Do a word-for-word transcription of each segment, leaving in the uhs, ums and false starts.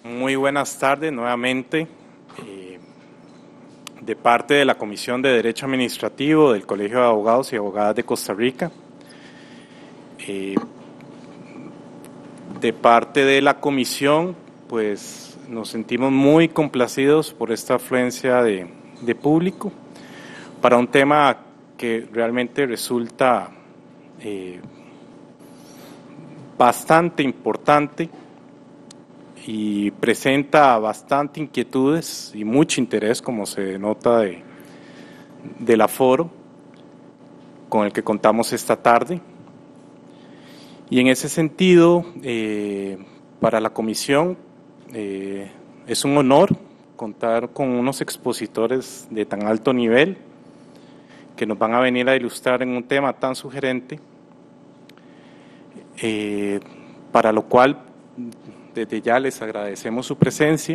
Muy buenas tardes nuevamente. Eh, de parte de la Comisión de Derecho Administrativo del Colegio de Abogados y Abogadas de Costa Rica. Eh, de parte de la comisión, pues nos sentimos muy complacidos por esta afluencia de, de público para un tema que realmente resulta eh, bastante importante y presenta bastante inquietudes y mucho interés, como se nota de, del aforo con el que contamos esta tarde. Y en ese sentido, eh, para la comisión eh, es un honor contar con unos expositores de tan alto nivel que nos van a venir a ilustrar en un tema tan sugerente, eh, para lo cual desde ya les agradecemos su presencia,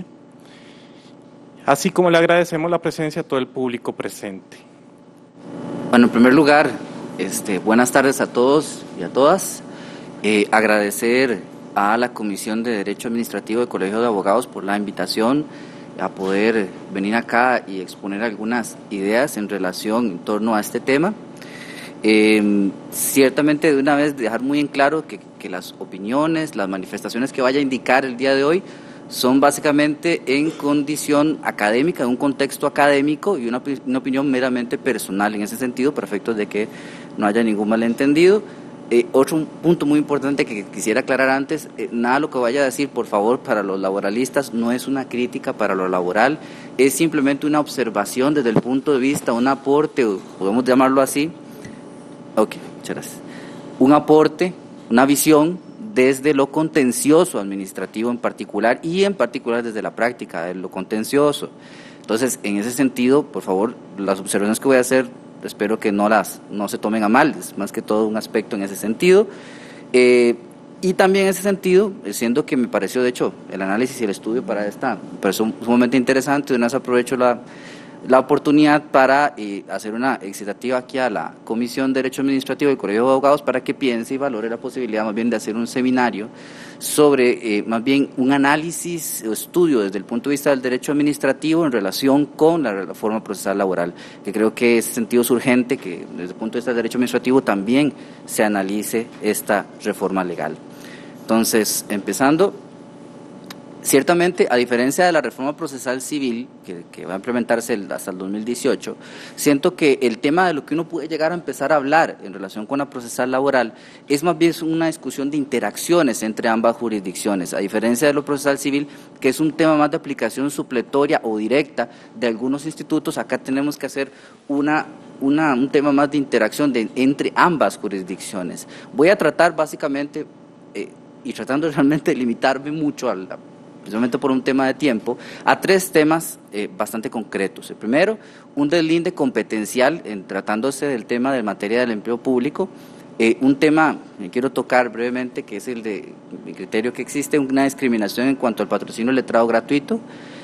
así como le agradecemos la presencia a todo el público presente. Bueno, en primer lugar, este, buenas tardes a todos y a todas. Eh, agradecer a la Comisión de Derecho Administrativo del Colegio de Abogados por la invitación a poder venir acá y exponer algunas ideas en relación en torno a este tema. Eh, ciertamente de una vez dejar muy en claro que, que las opiniones, las manifestaciones que vaya a indicar el día de hoy son básicamente en condición académica, en un contexto académico y una, una opinión meramente personal en ese sentido, para efectos de que no haya ningún malentendido. Eh, otro punto muy importante que quisiera aclarar antes, eh, nada lo que vaya a decir, por favor, para los laboralistas no es una crítica para lo laboral, es simplemente una observación desde el punto de vista, un aporte, podemos llamarlo así. Ok, muchas gracias. Un aporte, una visión desde lo contencioso administrativo en particular y en particular desde la práctica de lo contencioso. Entonces, en ese sentido, por favor, las observaciones que voy a hacer, espero que no las no se tomen a mal, es más que todo un aspecto en ese sentido. Eh, y también en ese sentido, siendo que me pareció, de hecho, el análisis y el estudio para esta, me pareció sumamente interesante, de una vez aprovecho la... la oportunidad para eh, hacer una excitativa aquí a la Comisión de Derecho Administrativo del Colegio de Abogados para que piense y valore la posibilidad más bien de hacer un seminario sobre eh, más bien un análisis o estudio desde el punto de vista del derecho administrativo en relación con la reforma procesal laboral, que creo que en ese sentido es urgente que desde el punto de vista del derecho administrativo también se analice esta reforma legal. Entonces, empezando. Ciertamente, a diferencia de la reforma procesal civil, que, que va a implementarse el, hasta el dos mil dieciocho, siento que el tema de lo que uno puede llegar a empezar a hablar en relación con la procesal laboral es más bien una discusión de interacciones entre ambas jurisdicciones, a diferencia de lo procesal civil, que es un tema más de aplicación supletoria o directa de algunos institutos. Acá tenemos que hacer una Una, un tema más de interacción de, entre ambas jurisdicciones. Voy a tratar básicamente, eh, y tratando realmente de limitarme mucho, al, precisamente por un tema de tiempo, a tres temas eh, bastante concretos. El primero, un deslinde competencial en tratándose del tema de materia del empleo público. Eh, un tema que quiero tocar brevemente, que es el de mi criterio que existe una discriminación en cuanto al patrocinio letrado gratuito,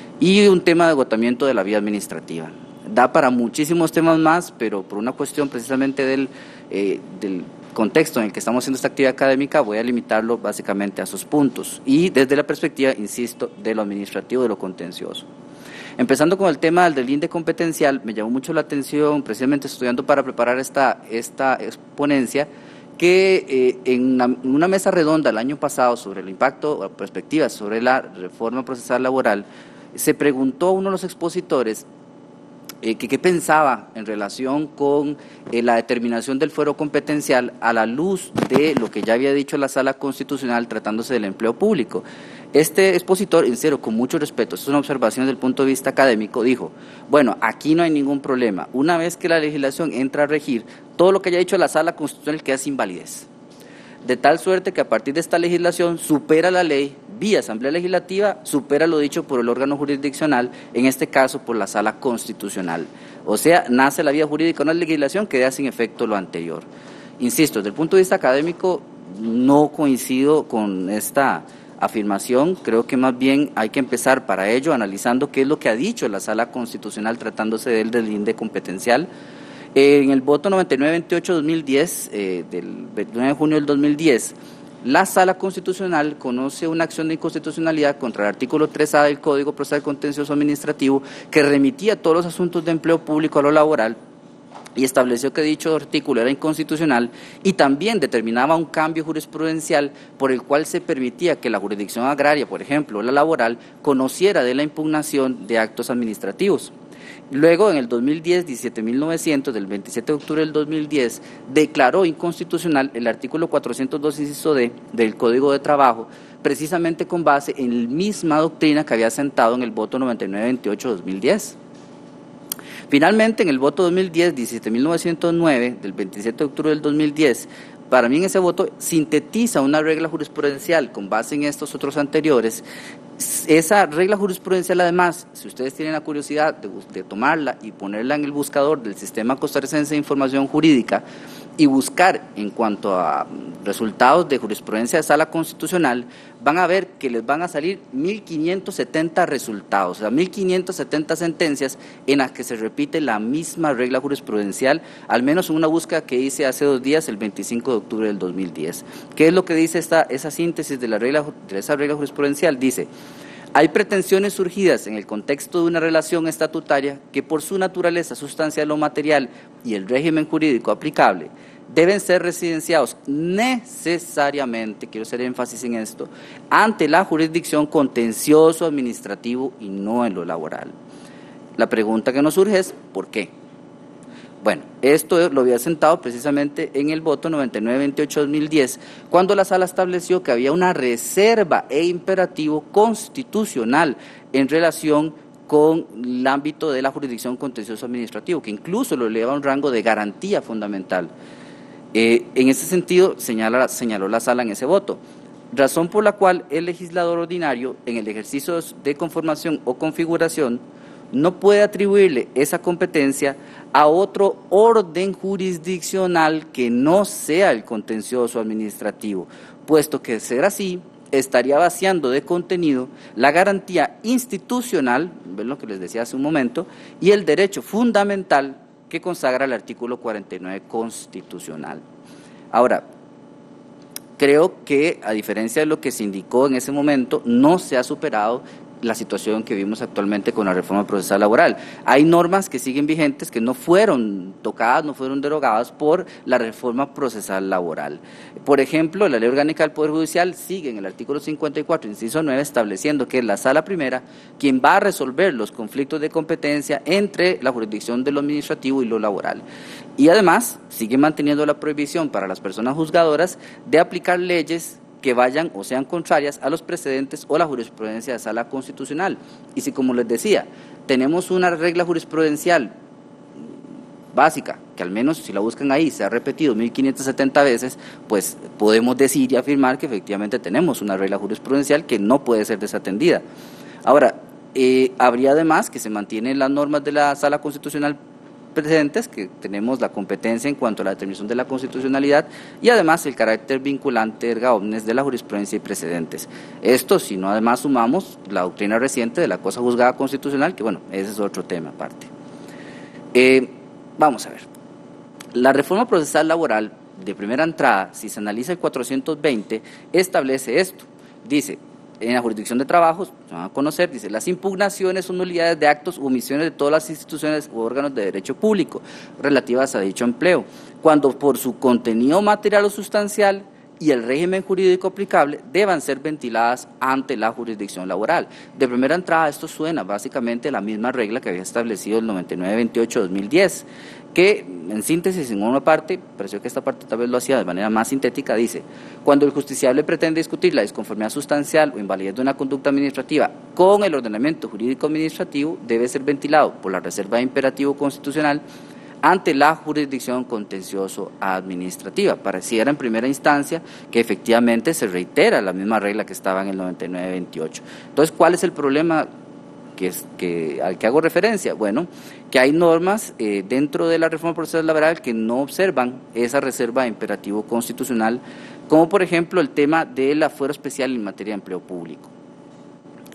y un tema de agotamiento de la vía administrativa. Da para muchísimos temas más, pero por una cuestión precisamente del, eh, del contexto en el que estamos haciendo esta actividad académica, voy a limitarlo básicamente a esos puntos y desde la perspectiva, insisto, de lo administrativo, de lo contencioso. Empezando con el tema del deslinde competencial, me llamó mucho la atención, precisamente estudiando para preparar esta, esta ponencia, que eh, en, una, en una mesa redonda el año pasado sobre el impacto o perspectivas sobre la reforma procesal laboral, se preguntó a uno de los expositores Eh, que qué pensaba en relación con eh, la determinación del fuero competencial a la luz de lo que ya había dicho la Sala Constitucional tratándose del empleo público. Este expositor, en serio, con mucho respeto, es una observación desde el punto de vista académico, dijo, bueno, aquí no hay ningún problema, una vez que la legislación entra a regir, todo lo que haya dicho la Sala Constitucional queda sin validez. De tal suerte que a partir de esta legislación supera la ley, vía Asamblea Legislativa, supera lo dicho por el órgano jurisdiccional, en este caso por la Sala Constitucional. O sea, nace la vía jurídica una legislación que da sin efecto lo anterior. Insisto, desde el punto de vista académico no coincido con esta afirmación, creo que más bien hay que empezar para ello analizando qué es lo que ha dicho la Sala Constitucional tratándose del deslinde competencial. En el voto noventa y nueve veintiocho dos mil diez, eh, del veintinueve de junio del dos mil diez, la Sala Constitucional conoce una acción de inconstitucionalidad contra el artículo tres A del Código Procesal Contencioso Administrativo que remitía todos los asuntos de empleo público a lo laboral y estableció que dicho artículo era inconstitucional y también determinaba un cambio jurisprudencial por el cual se permitía que la jurisdicción agraria, por ejemplo, la laboral, conociera de la impugnación de actos administrativos. Luego, en el dos mil diez, diecisiete mil novecientos, del veintisiete de octubre del dos mil diez, declaró inconstitucional el artículo cuatrocientos dos, inciso D, del Código de Trabajo, precisamente con base en la misma doctrina que había sentado en el voto noventa y nueve veintiocho de dos mil diez. Finalmente, en el voto dos mil diez, diecisiete mil novecientos nueve, del veintisiete de octubre del dos mil diez, para mí en ese voto sintetiza una regla jurisprudencial con base en estos otros anteriores. Esa regla jurisprudencial, además, si ustedes tienen la curiosidad de, de tomarla y ponerla en el buscador del Sistema Costarricense de Información Jurídica y buscar en cuanto a resultados de jurisprudencia de Sala Constitucional, van a ver que les van a salir mil quinientos setenta resultados, o sea, mil quinientas setenta sentencias en las que se repite la misma regla jurisprudencial, al menos en una búsqueda que hice hace dos días, el veinticinco de octubre del dos mil diez. ¿Qué es lo que dice esta, esa síntesis de, la regla, de esa regla jurisprudencial? Dice: hay pretensiones surgidas en el contexto de una relación estatutaria que por su naturaleza sustancial o material y el régimen jurídico aplicable deben ser residenciados necesariamente, quiero hacer énfasis en esto, ante la jurisdicción contencioso administrativo y no en lo laboral. La pregunta que nos surge es ¿por qué? Bueno, esto lo había sentado precisamente en el voto noventa y nueve veintiocho de dos mil diez, cuando la Sala estableció que había una reserva e imperativo constitucional en relación con el ámbito de la jurisdicción contencioso administrativo, que incluso lo eleva a un rango de garantía fundamental. Eh, en ese sentido, señala, señaló la Sala en ese voto, razón por la cual el legislador ordinario, en el ejercicio de conformación o configuración, no puede atribuirle esa competencia a otro orden jurisdiccional que no sea el contencioso administrativo, puesto que de ser así, estaría vaciando de contenido la garantía institucional, ven lo que les decía hace un momento, y el derecho fundamental que consagra el artículo cuarenta y nueve constitucional. Ahora, creo que, a diferencia de lo que se indicó en ese momento, no se ha superado la situación que vivimos actualmente con la reforma procesal laboral. Hay normas que siguen vigentes que no fueron tocadas, no fueron derogadas por la reforma procesal laboral. Por ejemplo, la Ley Orgánica del Poder Judicial sigue en el artículo cincuenta y cuatro, inciso nueve, estableciendo que es la Sala Primera quien va a resolver los conflictos de competencia entre la jurisdicción de lo administrativo y lo laboral. Y además, sigue manteniendo la prohibición para las personas juzgadoras de aplicar leyes que vayan o sean contrarias a los precedentes o la jurisprudencia de Sala Constitucional. Y si, como les decía, tenemos una regla jurisprudencial básica, que al menos si la buscan ahí se ha repetido mil quinientas setenta veces, pues podemos decir y afirmar que efectivamente tenemos una regla jurisprudencial que no puede ser desatendida. Ahora, eh, habría además que se mantienen las normas de la Sala Constitucional presentes, que tenemos la competencia en cuanto a la determinación de la constitucionalidad y además el carácter vinculante erga omnes de la jurisprudencia y precedentes. Esto, si no además sumamos la doctrina reciente de la cosa juzgada constitucional, que bueno, ese es otro tema aparte. Eh, vamos a ver, la reforma procesal laboral de primera entrada, si se analiza el cuatrocientos veinte, establece esto, dice: en la jurisdicción de trabajo, se van a conocer, dice, las impugnaciones o nulidades de actos u omisiones de todas las instituciones u órganos de derecho público relativas a dicho empleo, cuando por su contenido material o sustancial y el régimen jurídico aplicable deban ser ventiladas ante la jurisdicción laboral. De primera entrada, esto suena básicamente la misma regla que había establecido el noventa y nueve veintiocho de dos mil diez, que en síntesis, en una parte, pareció que esta parte tal vez lo hacía de manera más sintética, dice: cuando el justiciable pretende discutir la disconformidad sustancial o invalidez de una conducta administrativa con el ordenamiento jurídico administrativo, debe ser ventilado por la reserva de imperativo constitucional ante la jurisdicción contencioso administrativa. Pareciera en primera instancia que efectivamente se reitera la misma regla que estaba en el noventa y nueve veintiocho. Entonces, ¿cuál es el problema que es, que, al que hago referencia? Bueno, que hay normas eh, dentro de la reforma procesal laboral que no observan esa reserva de imperativo constitucional, como por ejemplo el tema del afuero especial en materia de empleo público.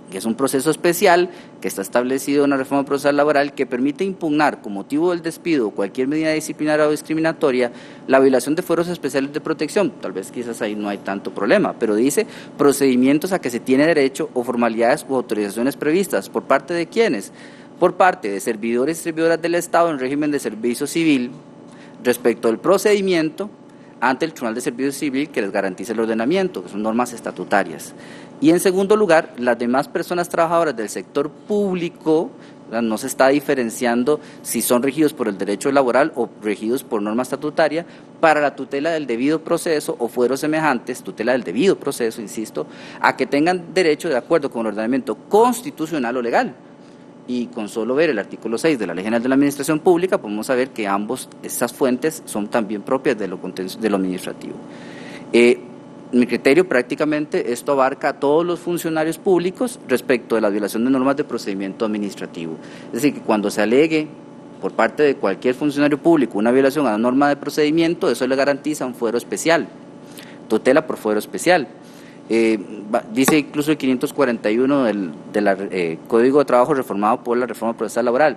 Es un proceso especial que está establecido en la reforma procesal laboral que permite impugnar con motivo del despido o cualquier medida disciplinaria o discriminatoria la violación de fueros especiales de protección. Tal vez quizás ahí no hay tanto problema, pero dice procedimientos a que se tiene derecho o formalidades u autorizaciones previstas. ¿Por parte de quiénes? Por parte de servidores y servidoras del Estado en régimen de servicio civil respecto del procedimiento ante el Tribunal de Servicio Civil que les garantice el ordenamiento, que son normas estatutarias. Y en segundo lugar, las demás personas trabajadoras del sector público, no se está diferenciando si son regidos por el derecho laboral o regidos por norma estatutaria, para la tutela del debido proceso o fueros semejantes, tutela del debido proceso, insisto, a que tengan derecho de acuerdo con el ordenamiento constitucional o legal. Y con solo ver el artículo seis de la Ley General de la Administración Pública, podemos saber que ambos, estas fuentes son también propias de lo, de lo administrativo. Eh, En mi criterio, prácticamente esto abarca a todos los funcionarios públicos respecto de la violación de normas de procedimiento administrativo. Es decir, que cuando se alegue por parte de cualquier funcionario público una violación a la norma de procedimiento, eso le garantiza un fuero especial, tutela por fuero especial. Eh, dice incluso el quinientos cuarenta y uno del, del eh, Código de Trabajo reformado por la Reforma Procesal Laboral.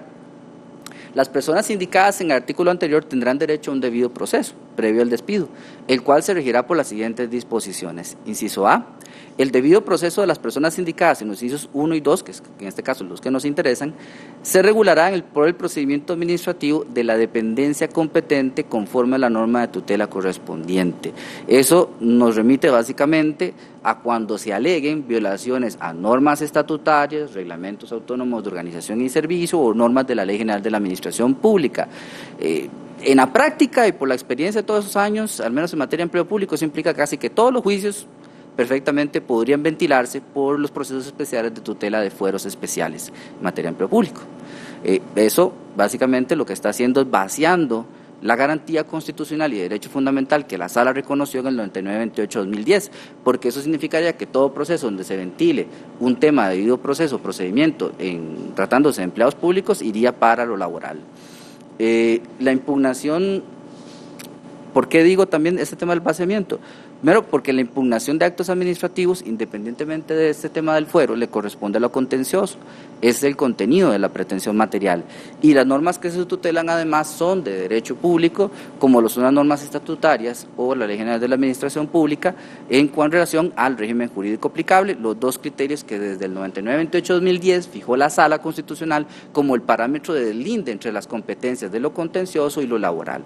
Las personas indicadas en el artículo anterior tendrán derecho a un debido proceso, previo al despido, el cual se regirá por las siguientes disposiciones. Inciso A, el debido proceso de las personas indicadas en los incisos uno y dos, que, es, que en este caso los que nos interesan, se regulará en el, por el procedimiento administrativo de la dependencia competente conforme a la norma de tutela correspondiente. Eso nos remite básicamente a cuando se aleguen violaciones a normas estatutarias, reglamentos autónomos de organización y servicio o normas de la Ley General de la Administración Pública. Eh, en la práctica y por la experiencia de todos esos años, al menos en materia de empleo público, eso implica casi que todos los juicios perfectamente podrían ventilarse por los procesos especiales de tutela de fueros especiales en materia de empleo público. Eh, eso básicamente lo que está haciendo es vaciando la garantía constitucional y de derecho fundamental que la Sala reconoció en el noventa y nueve veintiocho dos mil diez, porque eso significaría que todo proceso donde se ventile un tema de debido proceso o procedimiento en, tratándose de empleados públicos iría para lo laboral. Eh, la impugnación, ¿por qué digo también este tema del vaciamiento? Primero, porque la impugnación de actos administrativos, independientemente de este tema del fuero, le corresponde a lo contencioso, es el contenido de la pretensión material. Y las normas que se tutelan además son de derecho público, como lo son las normas estatutarias o la Ley General de la Administración Pública, en cuanto relación al régimen jurídico aplicable, los dos criterios que desde el noventa y nueve veintiocho dos mil diez fijó la Sala Constitucional como el parámetro de deslinde entre las competencias de lo contencioso y lo laboral.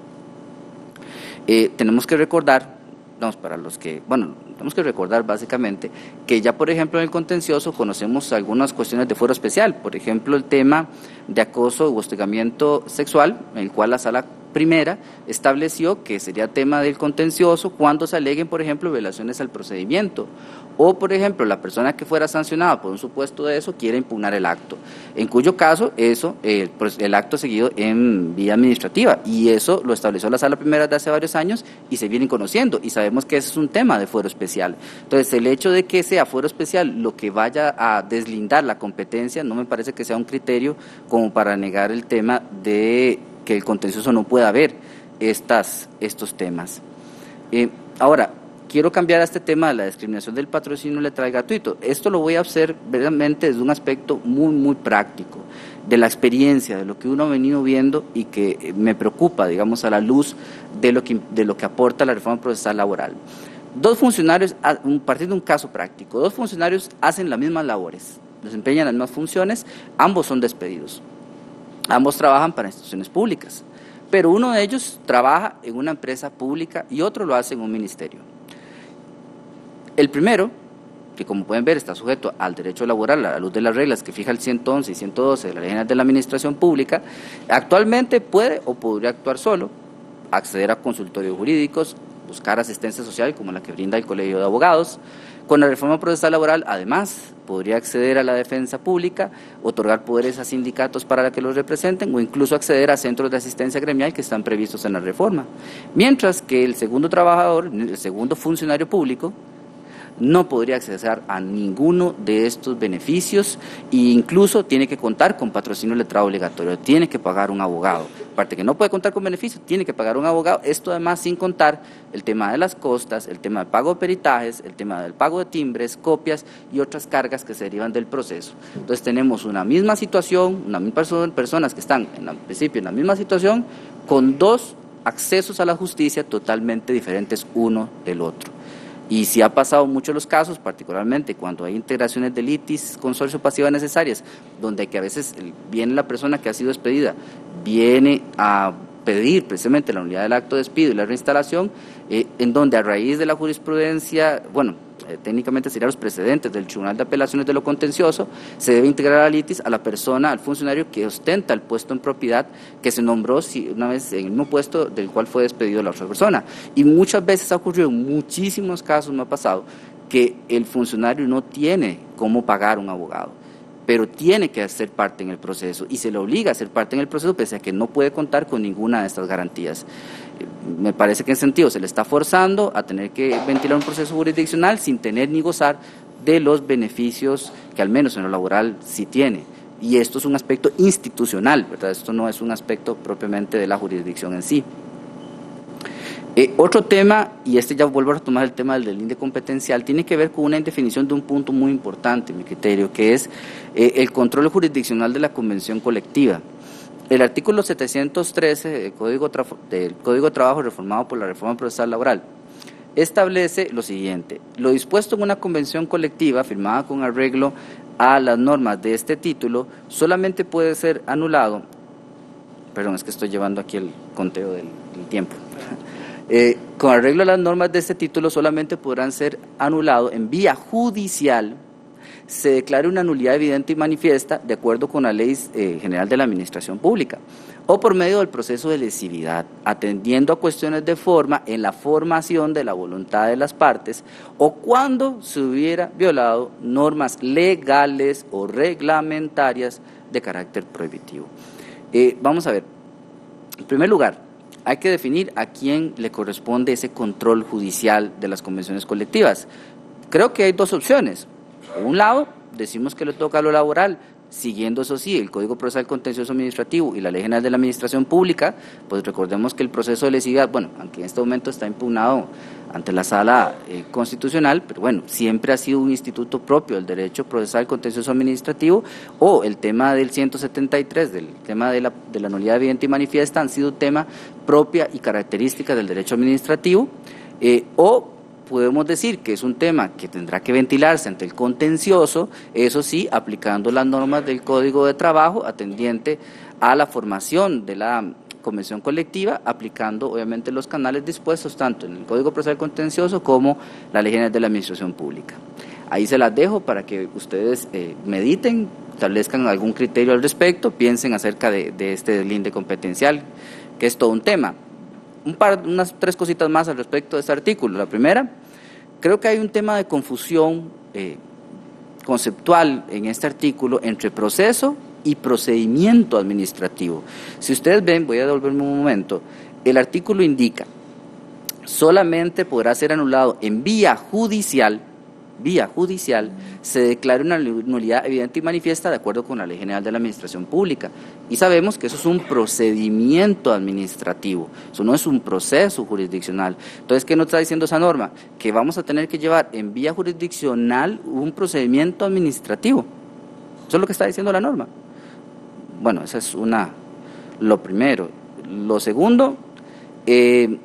Eh, tenemos que recordar, no, para los que, bueno, tenemos que recordar básicamente que ya, por ejemplo, en el contencioso conocemos algunas cuestiones de fuero especial, por ejemplo, el tema de acoso o hostigamiento sexual, en el cual la Sala Primera estableció que sería tema del contencioso cuando se aleguen, por ejemplo, violaciones al procedimiento, o, por ejemplo, la persona que fuera sancionada por un supuesto de eso quiere impugnar el acto, en cuyo caso eso, el, el acto seguido en vía administrativa, y eso lo estableció la Sala Primera de hace varios años y se vienen conociendo, y sabemos que ese es un tema de fuero especial. Entonces, el hecho de que sea fuero especial lo que vaya a deslindar la competencia no me parece que sea un criterio como para negar el tema de que el contencioso no pueda ver estas, estos temas. Eh, ahora, quiero cambiar a este tema de la discriminación del patrocinio legal gratuito. Esto lo voy a hacer verdaderamente desde un aspecto muy, muy práctico, de la experiencia, de lo que uno ha venido viendo y que me preocupa, digamos, a la luz de lo que, de lo que aporta la reforma procesal laboral. Dos funcionarios, a partir de un caso práctico, dos funcionarios hacen las mismas labores, desempeñan las mismas funciones, ambos son despedidos. Ambos trabajan para instituciones públicas, pero uno de ellos trabaja en una empresa pública y otro lo hace en un ministerio. El primero, que como pueden ver está sujeto al derecho laboral a la luz de las reglas que fija el ciento once y ciento doce de la Ley General de la Administración Pública, actualmente puede o podría actuar solo, acceder a consultorios jurídicos, buscar asistencia social como la que brinda el Colegio de Abogados. Con la reforma procesal laboral, además, podría acceder a la defensa pública, otorgar poderes a sindicatos para que los representen o incluso acceder a centros de asistencia gremial que están previstos en la reforma. Mientras que el segundo trabajador, el segundo funcionario público, no podría acceder a ninguno de estos beneficios e incluso tiene que contar con patrocinio letrado obligatorio, tiene que pagar un abogado aparte que no puede contar con beneficio, tiene que pagar un abogado. Esto además sin contar el tema de las costas, el tema del pago de peritajes, el tema del pago de timbres, copias y otras cargas que se derivan del proceso. Entonces tenemos una misma situación, una misma persona, personas que están en el principio en la misma situación, con dos accesos a la justicia totalmente diferentes uno del otro. Y si ha pasado mucho los casos, particularmente cuando hay integraciones de litis, consorcio pasiva necesarias, donde que a veces viene la persona que ha sido despedida, viene a pedir precisamente la nulidad del acto de despido y la reinstalación, eh, en donde a raíz de la jurisprudencia, bueno, eh, técnicamente serían los precedentes del Tribunal de Apelaciones de lo Contencioso, se debe integrar a la litis a la persona, al funcionario que ostenta el puesto en propiedad que se nombró si una vez en el mismo puesto del cual fue despedido la otra persona. Y muchas veces ha ocurrido, en muchísimos casos me ha pasado, que el funcionario no tiene cómo pagar un abogado, pero tiene que hacer parte en el proceso y se le obliga a hacer parte en el proceso pese a que no puede contar con ninguna de estas garantías. Me parece que en ese sentido se le está forzando a tener que ventilar un proceso jurisdiccional sin tener ni gozar de los beneficios que al menos en lo laboral sí tiene. Y esto es un aspecto institucional, ¿verdad? Esto no es un aspecto propiamente de la jurisdicción en sí. Eh, otro tema, y este ya vuelvo a retomar el tema del delinde competencial, tiene que ver con una indefinición de un punto muy importante, en mi criterio, que es eh, el control jurisdiccional de la convención colectiva. El artículo setecientos trece del Código, del Código de Trabajo, reformado por la Reforma Procesal Laboral, establece lo siguiente: lo dispuesto en una convención colectiva firmada con arreglo a las normas de este título solamente puede ser anulado, perdón, es que estoy llevando aquí el conteo del, del tiempo. Eh, con arreglo a las normas de este título solamente podrán ser anulados en vía judicial, se declare una nulidad evidente y manifiesta de acuerdo con la Ley eh, General de la Administración Pública o por medio del proceso de lesividad, atendiendo a cuestiones de forma en la formación de la voluntad de las partes o cuando se hubiera violado normas legales o reglamentarias de carácter prohibitivo. Eh, vamos a ver, en primer lugar, hay que definir a quién le corresponde ese control judicial de las convenciones colectivas. Creo que hay dos opciones. Por un lado, decimos que le toca a lo laboral, siguiendo eso sí, el Código Procesal Contencioso Administrativo y la Ley General de la Administración Pública, pues recordemos que el proceso de lesividad, bueno, aunque en este momento está impugnado ante la Sala eh, Constitucional, pero bueno, siempre ha sido un instituto propio del derecho procesal contencioso administrativo, o el tema del ciento setenta y tres, del tema de la, de la nulidad evidente y manifiesta, han sido tema propia y característica del derecho administrativo, eh, o podemos decir que es un tema que tendrá que ventilarse ante el contencioso, eso sí, aplicando las normas del Código de Trabajo, atendiente a la formación de la convención colectiva, aplicando obviamente los canales dispuestos tanto en el Código Procesal Contencioso como la Ley General de la Administración Pública. Ahí se las dejo para que ustedes eh, mediten, establezcan algún criterio al respecto, piensen acerca de, de este deslinde competencial, que es todo un tema. Un par, unas tres cositas más al respecto de este artículo. La primera, creo que hay un tema de confusión eh, conceptual en este artículo entre proceso y procedimiento administrativo. Si ustedes ven, voy a devolverme un momento, el artículo indica, solamente podrá ser anulado en vía judicial, vía judicial, se declare una nulidad evidente y manifiesta de acuerdo con la Ley General de la Administración Pública. Y sabemos que eso es un procedimiento administrativo, eso no es un proceso jurisdiccional. Entonces, ¿qué nos está diciendo esa norma? Que vamos a tener que llevar en vía jurisdiccional un procedimiento administrativo. Eso es lo que está diciendo la norma. Bueno, esa es una, lo primero. Lo segundo, eh,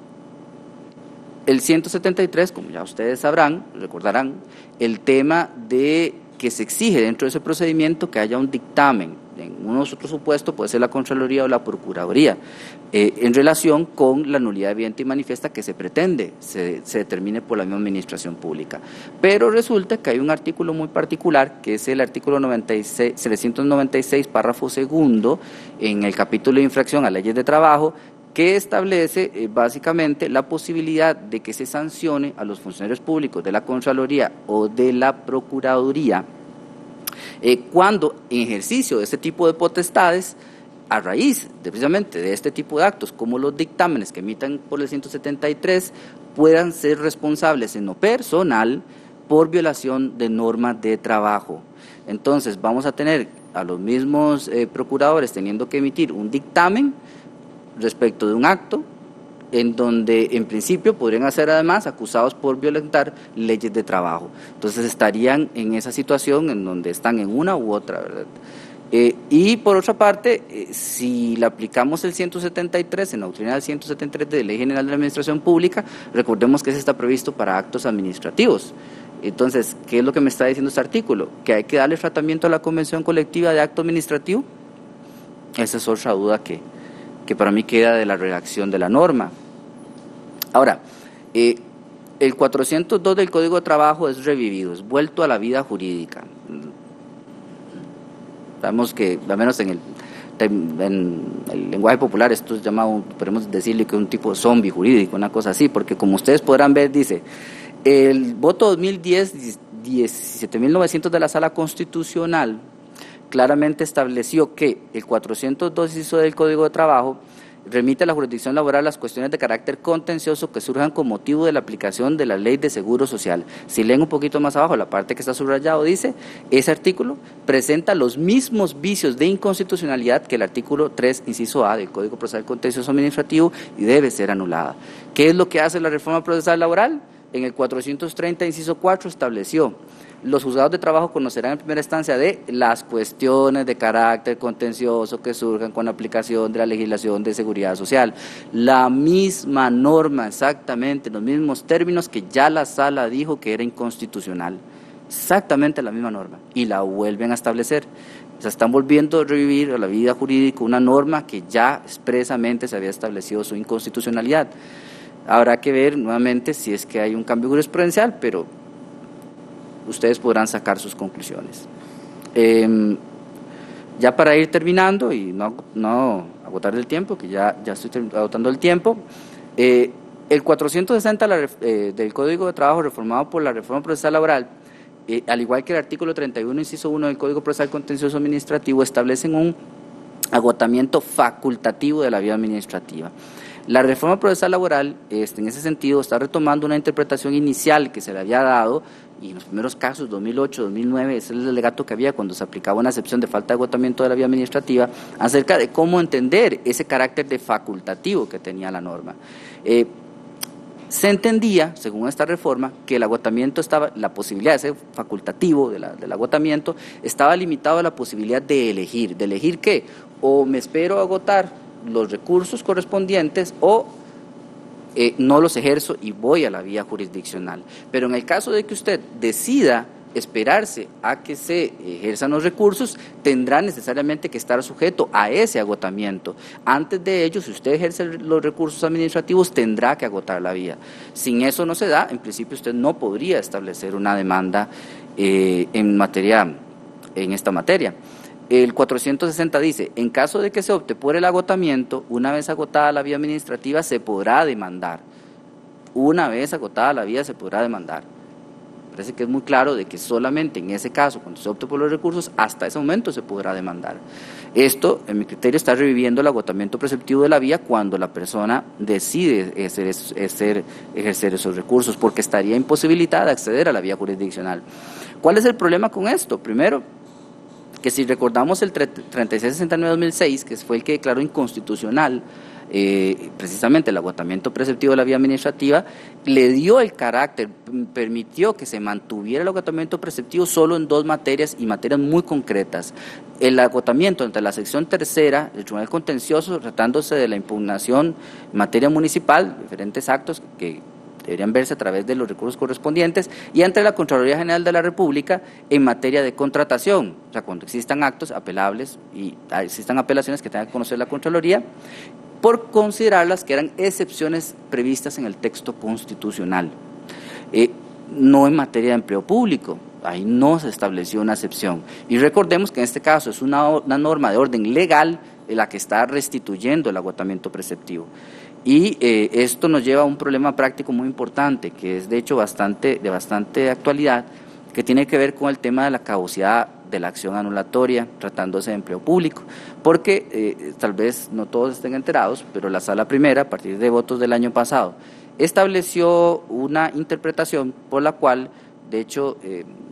el ciento setenta y tres, como ya ustedes sabrán, recordarán, el tema de que se exige dentro de ese procedimiento que haya un dictamen, en unos otros supuestos puede ser la Contraloría o la Procuraduría, eh, en relación con la nulidad evidente y manifiesta que se pretende se, se determine por la misma administración pública. Pero resulta que hay un artículo muy particular, que es el artículo noventa y seis, trescientos noventa y seis, párrafo segundo, en el capítulo de infracción a leyes de trabajo, que establece eh, básicamente la posibilidad de que se sancione a los funcionarios públicos de la Contraloría o de la Procuraduría eh, cuando en ejercicio de este tipo de potestades, a raíz de, precisamente de este tipo de actos, como los dictámenes que emitan por el ciento setenta y tres, puedan ser responsables en lo personal por violación de normas de trabajo. Entonces vamos a tener a los mismos eh, procuradores teniendo que emitir un dictamen respecto de un acto en donde en principio podrían ser además acusados por violentar leyes de trabajo. Entonces estarían en esa situación en donde están en una u otra, ¿verdad? Eh, y por otra parte, eh, si le aplicamos el ciento setenta y tres, en la doctrina del ciento setenta y tres de la Ley General de la Administración Pública, recordemos que ese está previsto para actos administrativos. Entonces, ¿qué es lo que me está diciendo este artículo? ¿Que hay que darle tratamiento a la convención colectiva de acto administrativo? Esa es otra duda que, que para mí queda de la redacción de la norma. Ahora, eh, el cuatrocientos dos del Código de Trabajo es revivido, es vuelto a la vida jurídica. Sabemos que, al menos en el, en el lenguaje popular, esto es llamado, podemos decirle que es un tipo de zombie jurídico, una cosa así, porque como ustedes podrán ver, dice, el voto dos mil diez, diecisiete mil novecientos de la Sala Constitucional, claramente estableció que el cuatrocientos dos inciso del Código de Trabajo remite a la jurisdicción laboral las cuestiones de carácter contencioso que surjan con motivo de la aplicación de la Ley de Seguro Social. Si leen un poquito más abajo, la parte que está subrayado dice, ese artículo presenta los mismos vicios de inconstitucionalidad que el artículo tres, inciso A del Código Procesal Contencioso Administrativo y debe ser anulada. ¿Qué es lo que hace la reforma procesal laboral? En el cuatrocientos treinta, inciso cuatro, estableció: los juzgados de trabajo conocerán en primera instancia de las cuestiones de carácter contencioso que surjan con la aplicación de la legislación de seguridad social. La misma norma, exactamente, los mismos términos que ya la Sala dijo que era inconstitucional. Exactamente la misma norma. Y la vuelven a establecer. Se están volviendo a revivir a la vida jurídica una norma que ya expresamente se había establecido su inconstitucionalidad. Habrá que ver nuevamente si es que hay un cambio jurisprudencial, pero ustedes podrán sacar sus conclusiones. Eh, ya para ir terminando y no, no agotar el tiempo, que ya, ya estoy agotando el tiempo, eh, el cuatrocientos sesenta la, eh, del Código de Trabajo reformado por la Reforma Procesal Laboral, eh, al igual que el artículo treinta y uno, inciso uno del Código Procesal Contencioso Administrativo, establecen un agotamiento facultativo de la vía administrativa. La reforma procesal laboral, este, en ese sentido, está retomando una interpretación inicial que se le había dado, y en los primeros casos, dos mil ocho, dos mil nueve, ese es el alegato que había cuando se aplicaba una excepción de falta de agotamiento de la vía administrativa, acerca de cómo entender ese carácter de facultativo que tenía la norma. Eh, se entendía, según esta reforma, que el agotamiento estaba, la posibilidad de ser facultativo de la, del agotamiento, estaba limitado a la posibilidad de elegir. ¿De elegir qué? O me espero agotar los recursos correspondientes o eh, no los ejerzo y voy a la vía jurisdiccional. Pero en el caso de que usted decida esperarse a que se ejerzan los recursos, tendrá necesariamente que estar sujeto a ese agotamiento. Antes de ello, si usted ejerce los recursos administrativos, tendrá que agotar la vía. Sin eso no se da, en principio usted no podría establecer una demanda eh, en materia, en esta materia. El cuatrocientos sesenta dice, en caso de que se opte por el agotamiento, una vez agotada la vía administrativa se podrá demandar. Una vez agotada la vía se podrá demandar. Parece que es muy claro de que solamente en ese caso, cuando se opte por los recursos, hasta ese momento se podrá demandar. Esto, en mi criterio, está reviviendo el agotamiento preceptivo de la vía cuando la persona decide ejercer, ejercer esos recursos, porque estaría imposibilitada de acceder a la vía jurisdiccional. ¿Cuál es el problema con esto? Primero, que si recordamos el treinta y seis sesenta y nueve dos mil seis, que fue el que declaró inconstitucional eh, precisamente el agotamiento preceptivo de la vía administrativa, le dio el carácter, permitió que se mantuviera el agotamiento preceptivo solo en dos materias y materias muy concretas. El agotamiento ante la sección tercera del Tribunal Contencioso, tratándose de la impugnación en materia municipal, diferentes actos que deberían verse a través de los recursos correspondientes, y ante la Contraloría General de la República en materia de contratación, o sea, cuando existan actos apelables y existan apelaciones que tenga que conocer la Contraloría, por considerarlas que eran excepciones previstas en el texto constitucional. Eh, no en materia de empleo público, ahí no se estableció una excepción. Y recordemos que en este caso es una, una norma de orden legal la que está restituyendo el agotamiento preceptivo. Y eh, esto nos lleva a un problema práctico muy importante, que es de hecho bastante, de bastante actualidad, que tiene que ver con el tema de la caducidad de la acción anulatoria, tratándose de empleo público, porque eh, tal vez no todos estén enterados, pero la Sala Primera, a partir de votos del año pasado, estableció una interpretación por la cual, de hecho, eh,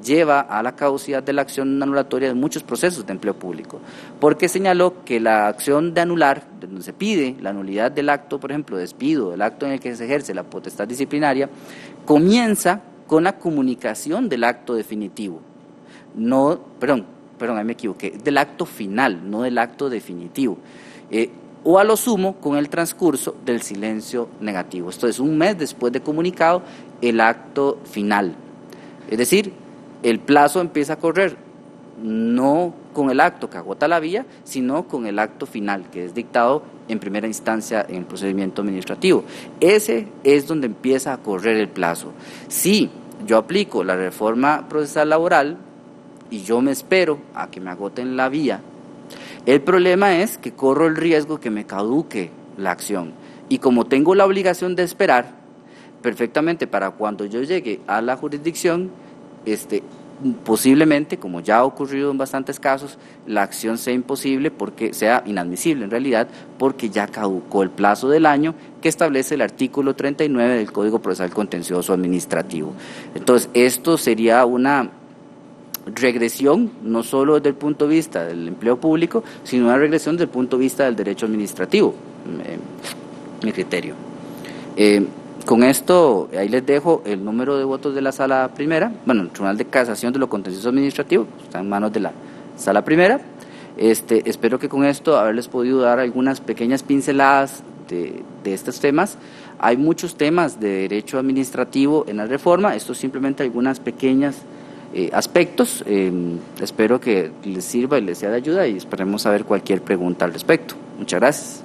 lleva a la caducidad de la acción anulatoria de muchos procesos de empleo público, porque señaló que la acción de anular, donde se pide la nulidad del acto, por ejemplo, despido, del acto en el que se ejerce la potestad disciplinaria, comienza con la comunicación del acto definitivo, no, perdón, perdón, ahí me equivoqué, del acto final, no del acto definitivo, eh, o a lo sumo con el transcurso del silencio negativo. Esto es un mes después de comunicado el acto final. Es decir, el plazo empieza a correr no con el acto que agota la vía, sino con el acto final, que es dictado en primera instancia en el procedimiento administrativo. Ese es donde empieza a correr el plazo. Si yo aplico la reforma procesal laboral y yo me espero a que me agoten la vía, el problema es que corro el riesgo que me caduque la acción. Y como tengo la obligación de esperar, perfectamente para cuando yo llegue a la jurisdicción, este, posiblemente, como ya ha ocurrido en bastantes casos, la acción sea imposible, porque sea inadmisible en realidad, porque ya caducó el plazo del año que establece el artículo treinta y nueve del Código Procesal Contencioso Administrativo. Entonces, esto sería una regresión, no solo desde el punto de vista del empleo público, sino una regresión desde el punto de vista del derecho administrativo, eh, mi criterio. Eh, con esto, ahí les dejo el número de votos de la sala primera, bueno, el Tribunal de Casación de lo Contencioso Administrativo, está en manos de la sala primera. Este, espero que con esto haberles podido dar algunas pequeñas pinceladas de, de estos temas. Hay muchos temas de derecho administrativo en la reforma, esto es simplemente algunas pequeñas Eh, aspectos. Eh, espero que les sirva y les sea de ayuda y esperemos saber cualquier pregunta al respecto. Muchas gracias.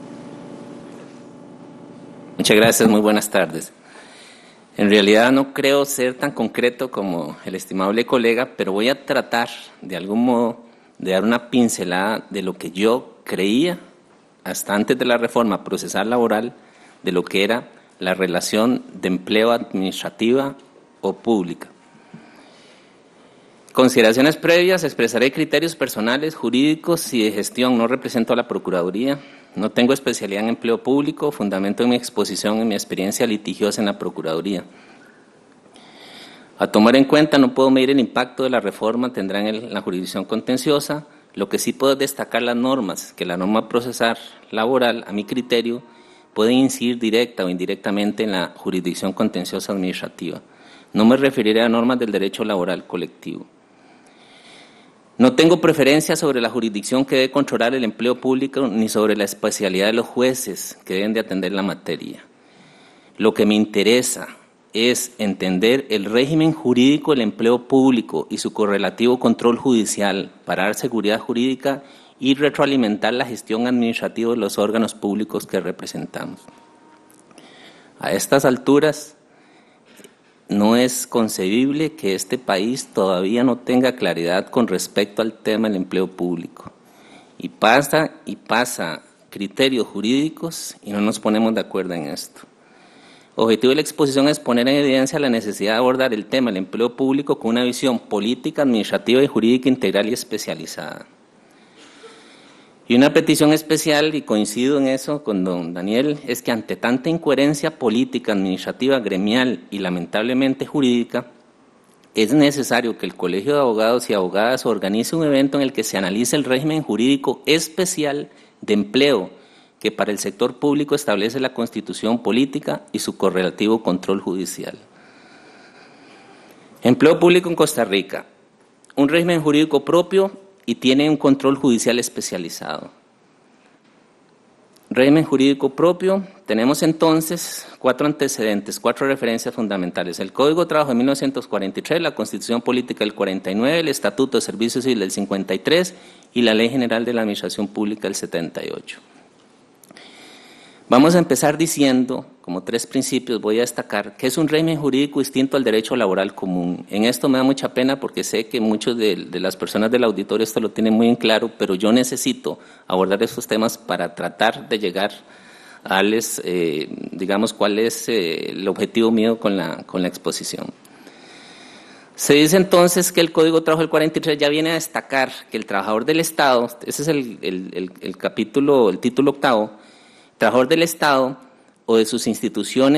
Muchas gracias, muy buenas tardes. En realidad no creo ser tan concreto como el estimable colega, pero voy a tratar de algún modo de dar una pincelada de lo que yo creía hasta antes de la reforma procesal laboral de lo que era la relación de empleo administrativa o pública. Consideraciones previas, expresaré criterios personales, jurídicos y de gestión. No represento a la Procuraduría, no tengo especialidad en empleo público, fundamento en mi exposición en mi experiencia litigiosa en la Procuraduría. A tomar en cuenta, no puedo medir el impacto de la reforma tendrá en la jurisdicción contenciosa, lo que sí puedo destacar las normas, que la norma procesal laboral, a mi criterio, puede incidir directa o indirectamente en la jurisdicción contenciosa administrativa. No me referiré a normas del derecho laboral colectivo. No tengo preferencia sobre la jurisdicción que debe controlar el empleo público ni sobre la especialidad de los jueces que deben de atender la materia. Lo que me interesa es entender el régimen jurídico del empleo público y su correlativo control judicial para dar seguridad jurídica y retroalimentar la gestión administrativa de los órganos públicos que representamos. A estas alturas, no es concebible que este país todavía no tenga claridad con respecto al tema del empleo público. Y pasa y pasa criterios jurídicos y no nos ponemos de acuerdo en esto. Objetivo de la exposición es poner en evidencia la necesidad de abordar el tema del empleo público con una visión política, administrativa y jurídica integral y especializada. Y una petición especial, y coincido en eso con don Daniel, es que ante tanta incoherencia política, administrativa, gremial y lamentablemente jurídica, es necesario que el Colegio de Abogados y Abogadas organice un evento en el que se analice el régimen jurídico especial de empleo que para el sector público establece la Constitución política y su correlativo control judicial. Empleo público en Costa Rica, un régimen jurídico propio y tiene un control judicial especializado. Régimen jurídico propio, tenemos entonces cuatro antecedentes, cuatro referencias fundamentales. El Código de Trabajo de mil novecientos cuarenta y tres, la Constitución Política del cuarenta y nueve, el Estatuto de Servicio Civil del cincuenta y tres y la Ley General de la Administración Pública del setenta y ocho. Vamos a empezar diciendo, como tres principios, voy a destacar que es un régimen jurídico distinto al derecho laboral común. En esto me da mucha pena porque sé que muchos de, de las personas del auditorio esto lo tienen muy en claro, pero yo necesito abordar estos temas para tratar de llegar a darles, eh, digamos, cuál es eh, el objetivo mío con la, con la exposición. Se dice entonces que el Código de Trabajo del cuarenta y tres ya viene a destacar que el trabajador del Estado, ese es el, el, el, el capítulo, el título octavo, trabajador del Estado o de sus instituciones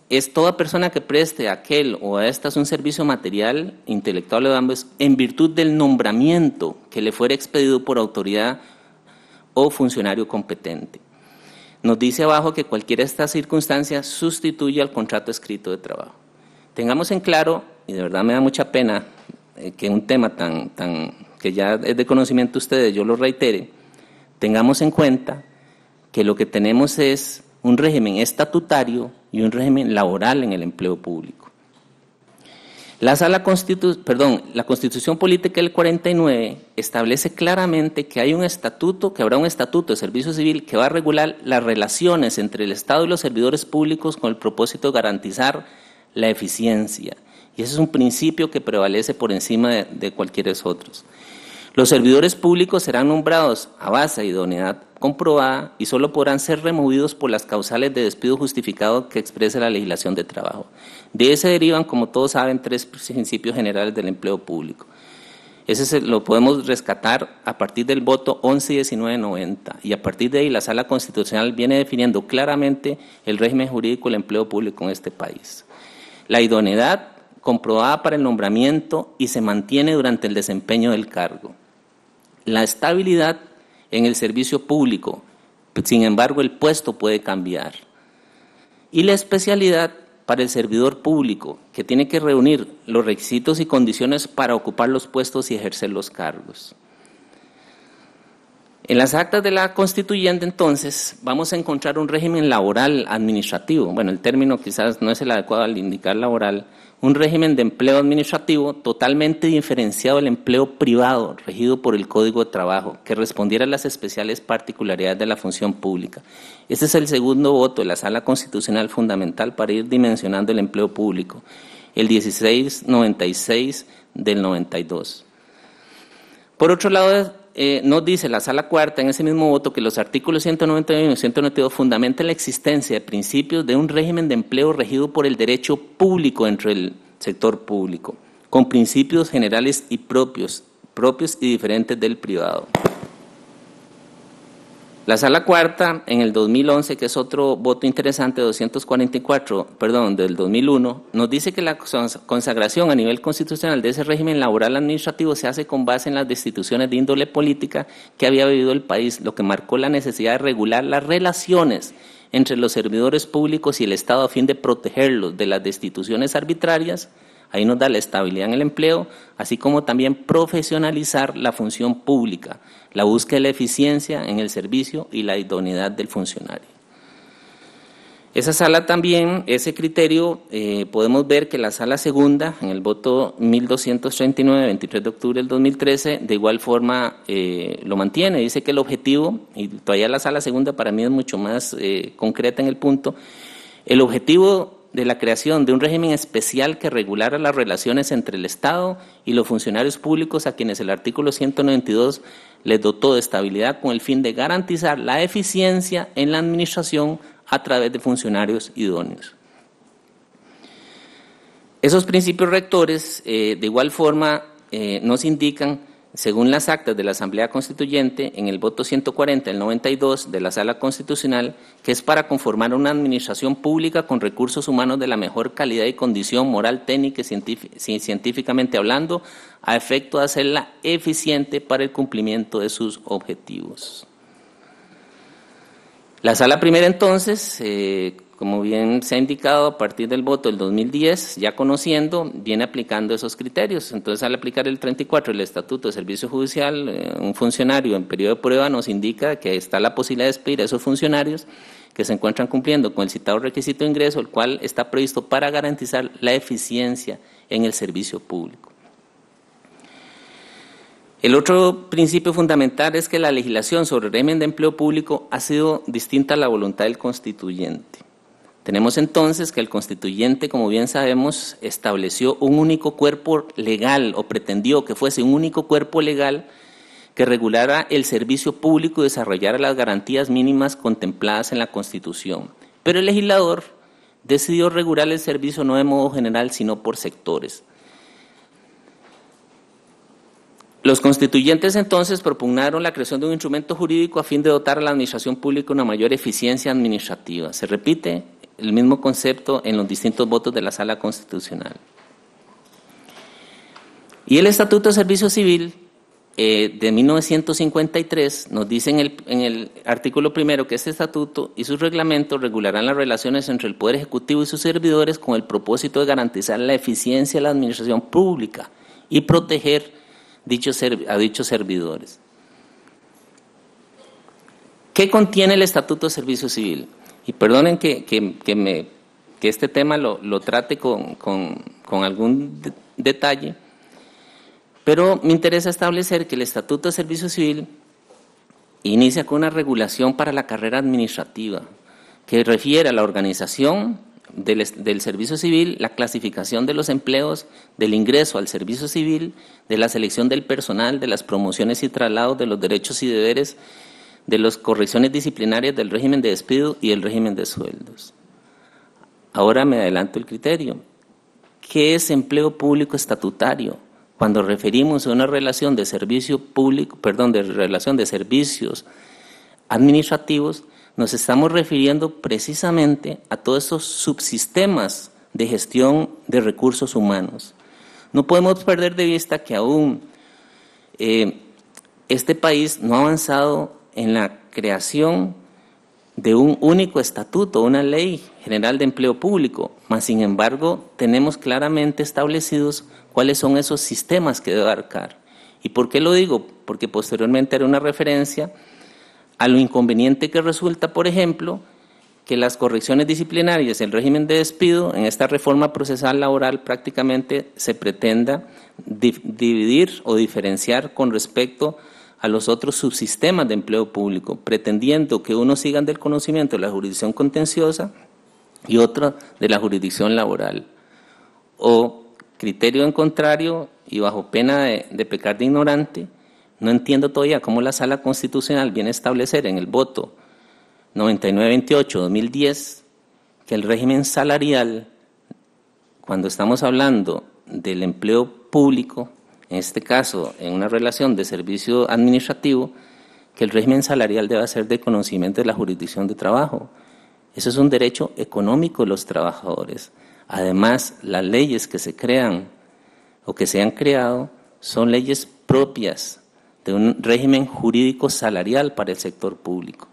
es toda persona que preste a aquel o a estas un servicio material, intelectual o de ambos, en virtud del nombramiento que le fuera expedido por autoridad o funcionario competente. Nos dice abajo que cualquiera de estas circunstancias sustituye al contrato escrito de trabajo. Tengamos en claro, y de verdad me da mucha pena eh, que un tema tan, tan que ya es de conocimiento de ustedes, yo lo reitere, tengamos en cuenta que lo que tenemos es un régimen estatutario y un régimen laboral en el empleo público. La Sala Constitu- perdón, la Constitución Política del cuarenta y nueve establece claramente que hay un estatuto, que habrá un estatuto de servicio civil que va a regular las relaciones entre el Estado y los servidores públicos con el propósito de garantizar la eficiencia. Y ese es un principio que prevalece por encima de, de cualquiera otros. Los servidores públicos serán nombrados a base de idoneidad comprobada y solo podrán ser removidos por las causales de despido justificado que exprese la legislación de trabajo. De ese derivan, como todos saben, tres principios generales del empleo público. Ese se, lo podemos rescatar a partir del voto once y diecinueve noventa, y a partir de ahí la Sala Constitucional viene definiendo claramente el régimen jurídico del empleo público en este país. La idoneidad comprobada para el nombramiento y se mantiene durante el desempeño del cargo. La estabilidad en el servicio público, sin embargo el puesto puede cambiar. Y la especialidad para el servidor público, que tiene que reunir los requisitos y condiciones para ocupar los puestos y ejercer los cargos. En las actas de la Constituyente, entonces, vamos a encontrar un régimen laboral administrativo. Bueno, el término quizás no es el adecuado al indicar laboral. Un régimen de empleo administrativo totalmente diferenciado del empleo privado, regido por el Código de Trabajo, que respondiera a las especiales particularidades de la función pública. Este es el segundo voto de la Sala Constitucional fundamental para ir dimensionando el empleo público, el dieciséis noventa y seis del noventa y dos. Por otro lado, eh, nos dice la Sala Cuarta en ese mismo voto que los artículos ciento noventa y uno y ciento noventa y dos fundamentan la existencia de principios de un régimen de empleo regido por el derecho público dentro del sector público, con principios generales y propios, propios y diferentes del privado. La Sala Cuarta, en el dos mil once, que es otro voto interesante, doscientos cuarenta y cuatro, perdón, del dos mil uno, nos dice que la consagración a nivel constitucional de ese régimen laboral administrativo se hace con base en las destituciones de índole política que había vivido el país, lo que marcó la necesidad de regular las relaciones entre los servidores públicos y el Estado a fin de protegerlos de las destituciones arbitrarias. Ahí nos da la estabilidad en el empleo, así como también profesionalizar la función pública, la búsqueda de la eficiencia en el servicio y la idoneidad del funcionario. Esa sala también, ese criterio, eh, podemos ver que la Sala Segunda, en el voto mil doscientos treinta y nueve, veintitrés de octubre del dos mil trece, de igual forma eh, lo mantiene. Dice que el objetivo, y todavía la Sala Segunda para mí es mucho más eh, concreta en el punto, el objetivo de la creación de un régimen especial que regulara las relaciones entre el Estado y los funcionarios públicos a quienes el artículo ciento noventa y dos les dotó de estabilidad con el fin de garantizar la eficiencia en la administración a través de funcionarios idóneos. Esos principios rectores, eh, de igual forma, eh, nos indican, según las actas de la Asamblea Constituyente, en el voto ciento cuarenta del noventa y dos de la Sala Constitucional, que es para conformar una administración pública con recursos humanos de la mejor calidad y condición moral, técnica y científicamente hablando, a efecto de hacerla eficiente para el cumplimiento de sus objetivos. La Sala Primera, entonces, eh, como bien se ha indicado, a partir del voto del dos mil diez, ya conociendo, viene aplicando esos criterios. Entonces, al aplicar el treinta y cuatro del Estatuto de Servicio Judicial, eh, un funcionario en periodo de prueba nos indica que está la posibilidad de despedir a esos funcionarios que se encuentran cumpliendo con el citado requisito de ingreso, el cual está previsto para garantizar la eficiencia en el servicio público. El otro principio fundamental es que la legislación sobre el régimen de empleo público ha sido distinta a la voluntad del constituyente. Tenemos entonces que el constituyente, como bien sabemos, estableció un único cuerpo legal o pretendió que fuese un único cuerpo legal que regulara el servicio público y desarrollara las garantías mínimas contempladas en la Constitución. Pero el legislador decidió regular el servicio no de modo general, sino por sectores. Los constituyentes entonces propugnaron la creación de un instrumento jurídico a fin de dotar a la administración pública una mayor eficiencia administrativa. Se repite, el mismo concepto en los distintos votos de la Sala Constitucional. Y el Estatuto de Servicio Civil eh, de mil novecientos cincuenta y tres nos dice en el, en el artículo primero que este estatuto y sus reglamentos regularán las relaciones entre el Poder Ejecutivo y sus servidores con el propósito de garantizar la eficiencia de la administración pública y proteger dichos, a dichos servidores. ¿Qué contiene el Estatuto de Servicio Civil? Y perdonen que, que, que, me, que este tema lo, lo trate con, con, con algún de, detalle, pero me interesa establecer que el Estatuto de Servicio Civil inicia con una regulación para la carrera administrativa que refiere a la organización del, del servicio civil, la clasificación de los empleos, del ingreso al servicio civil, de la selección del personal, de las promociones y traslados, de los derechos y deberes, de las correcciones disciplinarias, del régimen de despido y el régimen de sueldos. Ahora me adelanto el criterio. ¿Qué es empleo público estatutario? Cuando referimos a una relación de servicio público, perdón, de relación de servicios administrativos, nos estamos refiriendo precisamente a todos esos subsistemas de gestión de recursos humanos. No podemos perder de vista que aún eh, este país no ha avanzado en la creación de un único estatuto, una ley general de empleo público, mas sin embargo tenemos claramente establecidos cuáles son esos sistemas que debe abarcar. ¿Y por qué lo digo? Porque posteriormente haré una referencia a lo inconveniente que resulta, por ejemplo, que las correcciones disciplinarias, el régimen de despido, en esta reforma procesal laboral prácticamente se pretenda di- dividir o diferenciar con respecto a los otros subsistemas de empleo público, pretendiendo que unos sigan del conocimiento de la jurisdicción contenciosa y otro de la jurisdicción laboral. O criterio en contrario y bajo pena de, de pecar de ignorante, no entiendo todavía cómo la Sala Constitucional viene a establecer en el voto noventa y nueve veintiocho dos mil diez que el régimen salarial, cuando estamos hablando del empleo público, en este caso en una relación de servicio administrativo, que el régimen salarial debe ser de conocimiento de la jurisdicción de trabajo. Eso es un derecho económico de los trabajadores. Además, las leyes que se crean o que se han creado son leyes propias de un régimen jurídico salarial para el sector público.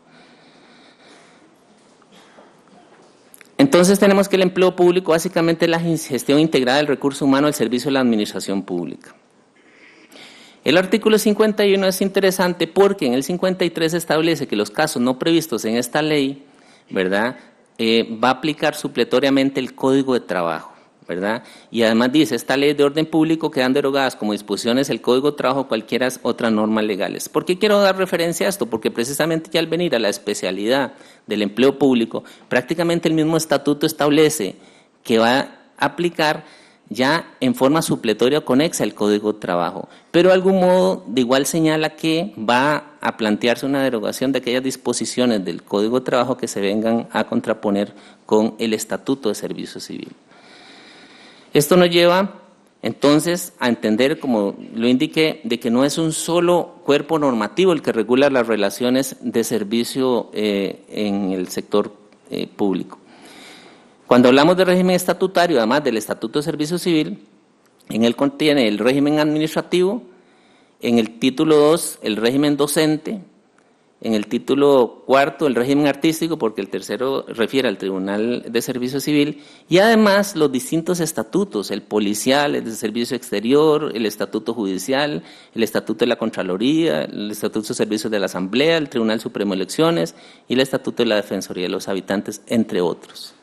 Entonces tenemos que el empleo público básicamente es la gestión integrada del recurso humano al servicio de la administración pública. El artículo cincuenta y uno es interesante porque en el cincuenta y tres establece que los casos no previstos en esta ley, ¿verdad?, eh, va a aplicar supletoriamente el Código de Trabajo, ¿verdad? Y además dice, esta ley de orden público quedan derogadas como disposiciones el Código de Trabajo o cualquiera otras normas legales. ¿Por qué quiero dar referencia a esto? Porque precisamente ya al venir a la especialidad del empleo público, prácticamente el mismo estatuto establece que va a aplicar ya en forma supletoria o conexa el Código de Trabajo, pero de algún modo de igual señala que va a plantearse una derogación de aquellas disposiciones del Código de Trabajo que se vengan a contraponer con el Estatuto de Servicio Civil. Esto nos lleva entonces a entender, como lo indiqué, de que no es un solo cuerpo normativo el que regula las relaciones de servicio eh, en el sector eh, público. Cuando hablamos de régimen estatutario, además del Estatuto de Servicio Civil, en él contiene el régimen administrativo, en el título dos el régimen docente, en el título cuarto el régimen artístico, porque el tercero refiere al Tribunal de Servicio Civil, y además los distintos estatutos, el policial, el de servicio exterior, el estatuto judicial, el estatuto de la Contraloría, el estatuto de servicios de la Asamblea, el Tribunal Supremo de Elecciones y el estatuto de la Defensoría de los Habitantes, entre otros.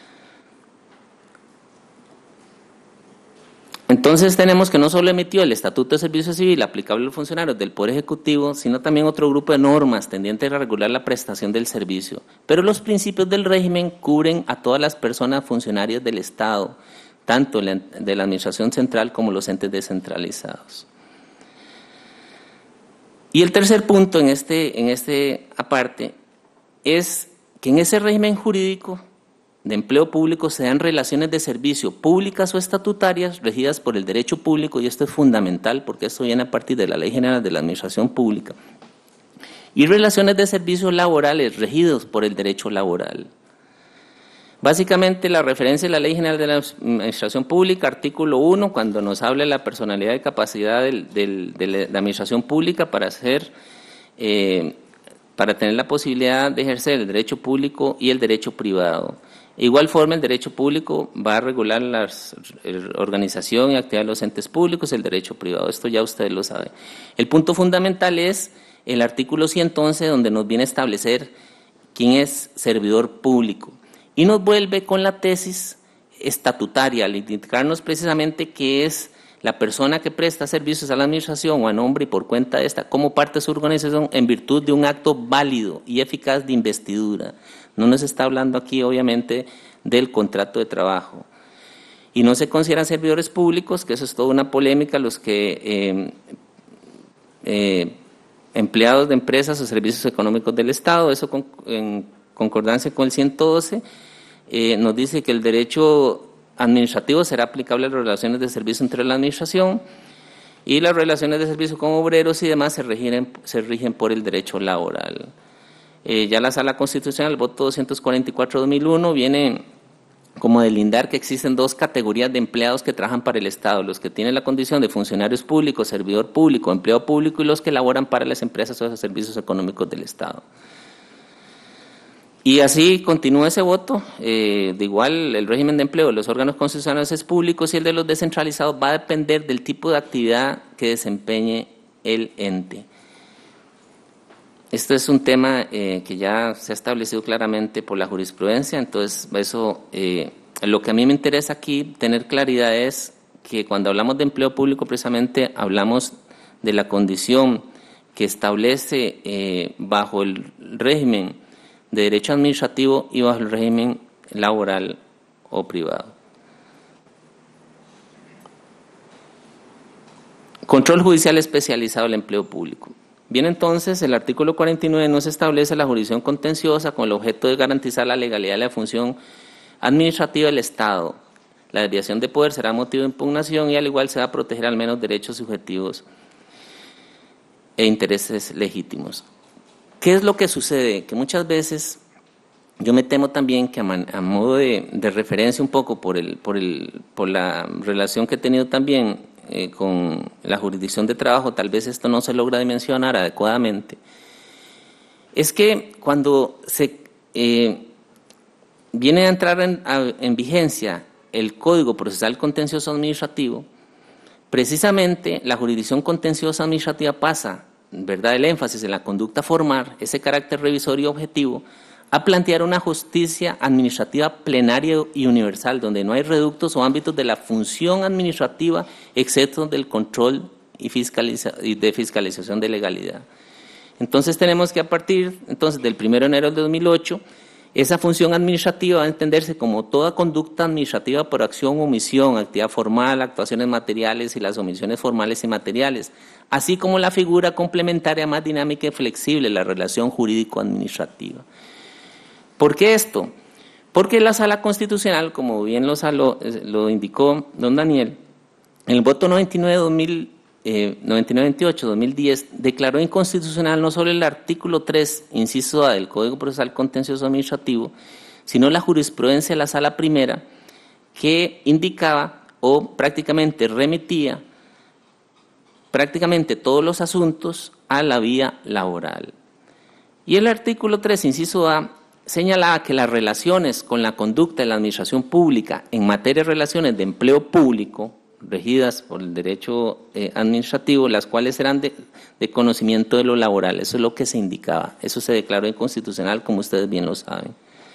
Entonces tenemos que no solo emitió el Estatuto de Servicio Civil aplicable a los funcionarios del Poder Ejecutivo, sino también otro grupo de normas tendientes a regular la prestación del servicio. Pero los principios del régimen cubren a todas las personas funcionarias del Estado, tanto de la Administración Central como los entes descentralizados. Y el tercer punto en este, en este aparte es que en ese régimen jurídico de empleo público se dan relaciones de servicio públicas o estatutarias regidas por el derecho público, y esto es fundamental porque esto viene a partir de la Ley General de la Administración Pública, y relaciones de servicios laborales regidos por el derecho laboral. Básicamente, la referencia de la Ley General de la Administración Pública, artículo uno, cuando nos habla de la personalidad y capacidad del, del, de la Administración Pública para hacer, eh, para tener la posibilidad de ejercer el derecho público y el derecho privado. De igual forma, el derecho público va a regular la organización y actividad de los entes públicos, el derecho privado. Esto ya ustedes lo saben. El punto fundamental es el artículo ciento once, donde nos viene a establecer quién es servidor público. Y nos vuelve con la tesis estatutaria, al indicarnos precisamente que es la persona que presta servicios a la administración o a nombre y por cuenta de esta como parte de su organización en virtud de un acto válido y eficaz de investidura. No nos está hablando aquí, obviamente, del contrato de trabajo. Y no se consideran servidores públicos, que eso es toda una polémica, los que eh, eh, empleados de empresas o servicios económicos del Estado, eso con, en concordancia con el ciento doce, eh, nos dice que el derecho administrativo será aplicable a las relaciones de servicio entre la administración y las relaciones de servicio con obreros y demás se rigen, se rigen por el derecho laboral. Eh, ya la Sala Constitucional, el voto doscientos cuarenta y cuatro de dos mil uno, viene como delindar que existen dos categorías de empleados que trabajan para el Estado, los que tienen la condición de funcionarios públicos, servidor público, empleado público y los que laboran para las empresas o los servicios económicos del Estado. Y así continúa ese voto, eh, de igual el régimen de empleo de los órganos constitucionales es públicos y el de los descentralizados va a depender del tipo de actividad que desempeñe el ente. Esto es un tema eh, que ya se ha establecido claramente por la jurisprudencia, entonces eso, eh, lo que a mí me interesa aquí tener claridad es que cuando hablamos de empleo público precisamente hablamos de la condición que establece eh, bajo el régimen de derecho administrativo y bajo el régimen laboral o privado. Control judicial especializado del empleo público. Bien, entonces, el artículo cuarenta y nueve nos establece la jurisdicción contenciosa con el objeto de garantizar la legalidad de la función administrativa del Estado. La desviación de poder será motivo de impugnación y al igual se va a proteger al menos derechos subjetivos e intereses legítimos. ¿Qué es lo que sucede? Que muchas veces, yo me temo también que a, man, a modo de, de referencia un poco por, el, por, el, por la relación que he tenido también eh, con la jurisdicción de trabajo, tal vez esto no se logra dimensionar adecuadamente, es que cuando se eh, viene a entrar en, a, en vigencia el Código Procesal Contencioso Administrativo, precisamente la jurisdicción contenciosa administrativa pasa, ¿verdad?, el énfasis en la conducta formal, ese carácter revisor y objetivo, a plantear una justicia administrativa plenaria y universal, donde no hay reductos o ámbitos de la función administrativa, excepto del control y, fiscaliza y de fiscalización de legalidad. Entonces tenemos que a partir entonces del primero de enero de dos mil ocho, esa función administrativa va a entenderse como toda conducta administrativa por acción o omisión, actividad formal, actuaciones materiales y las omisiones formales y materiales, así como la figura complementaria más dinámica y flexible, la relación jurídico-administrativa. ¿Por qué esto? Porque la Sala Constitucional, como bien lo, lo, lo indicó don Daniel, en el voto noventa y nueve veintiocho dos mil diez declaró inconstitucional no solo el artículo tres, inciso A del Código Procesal Contencioso Administrativo, sino la jurisprudencia de la Sala Primera que indicaba o prácticamente remitía prácticamente todos los asuntos a la vía laboral. Y el artículo tres, inciso A, señalaba que las relaciones con la conducta de la administración pública en materia de relaciones de empleo público, regidas por el derecho eh, administrativo, las cuales serán de, de conocimiento de lo laboral. Eso es lo que se indicaba. Eso se declaró inconstitucional, como ustedes bien lo saben.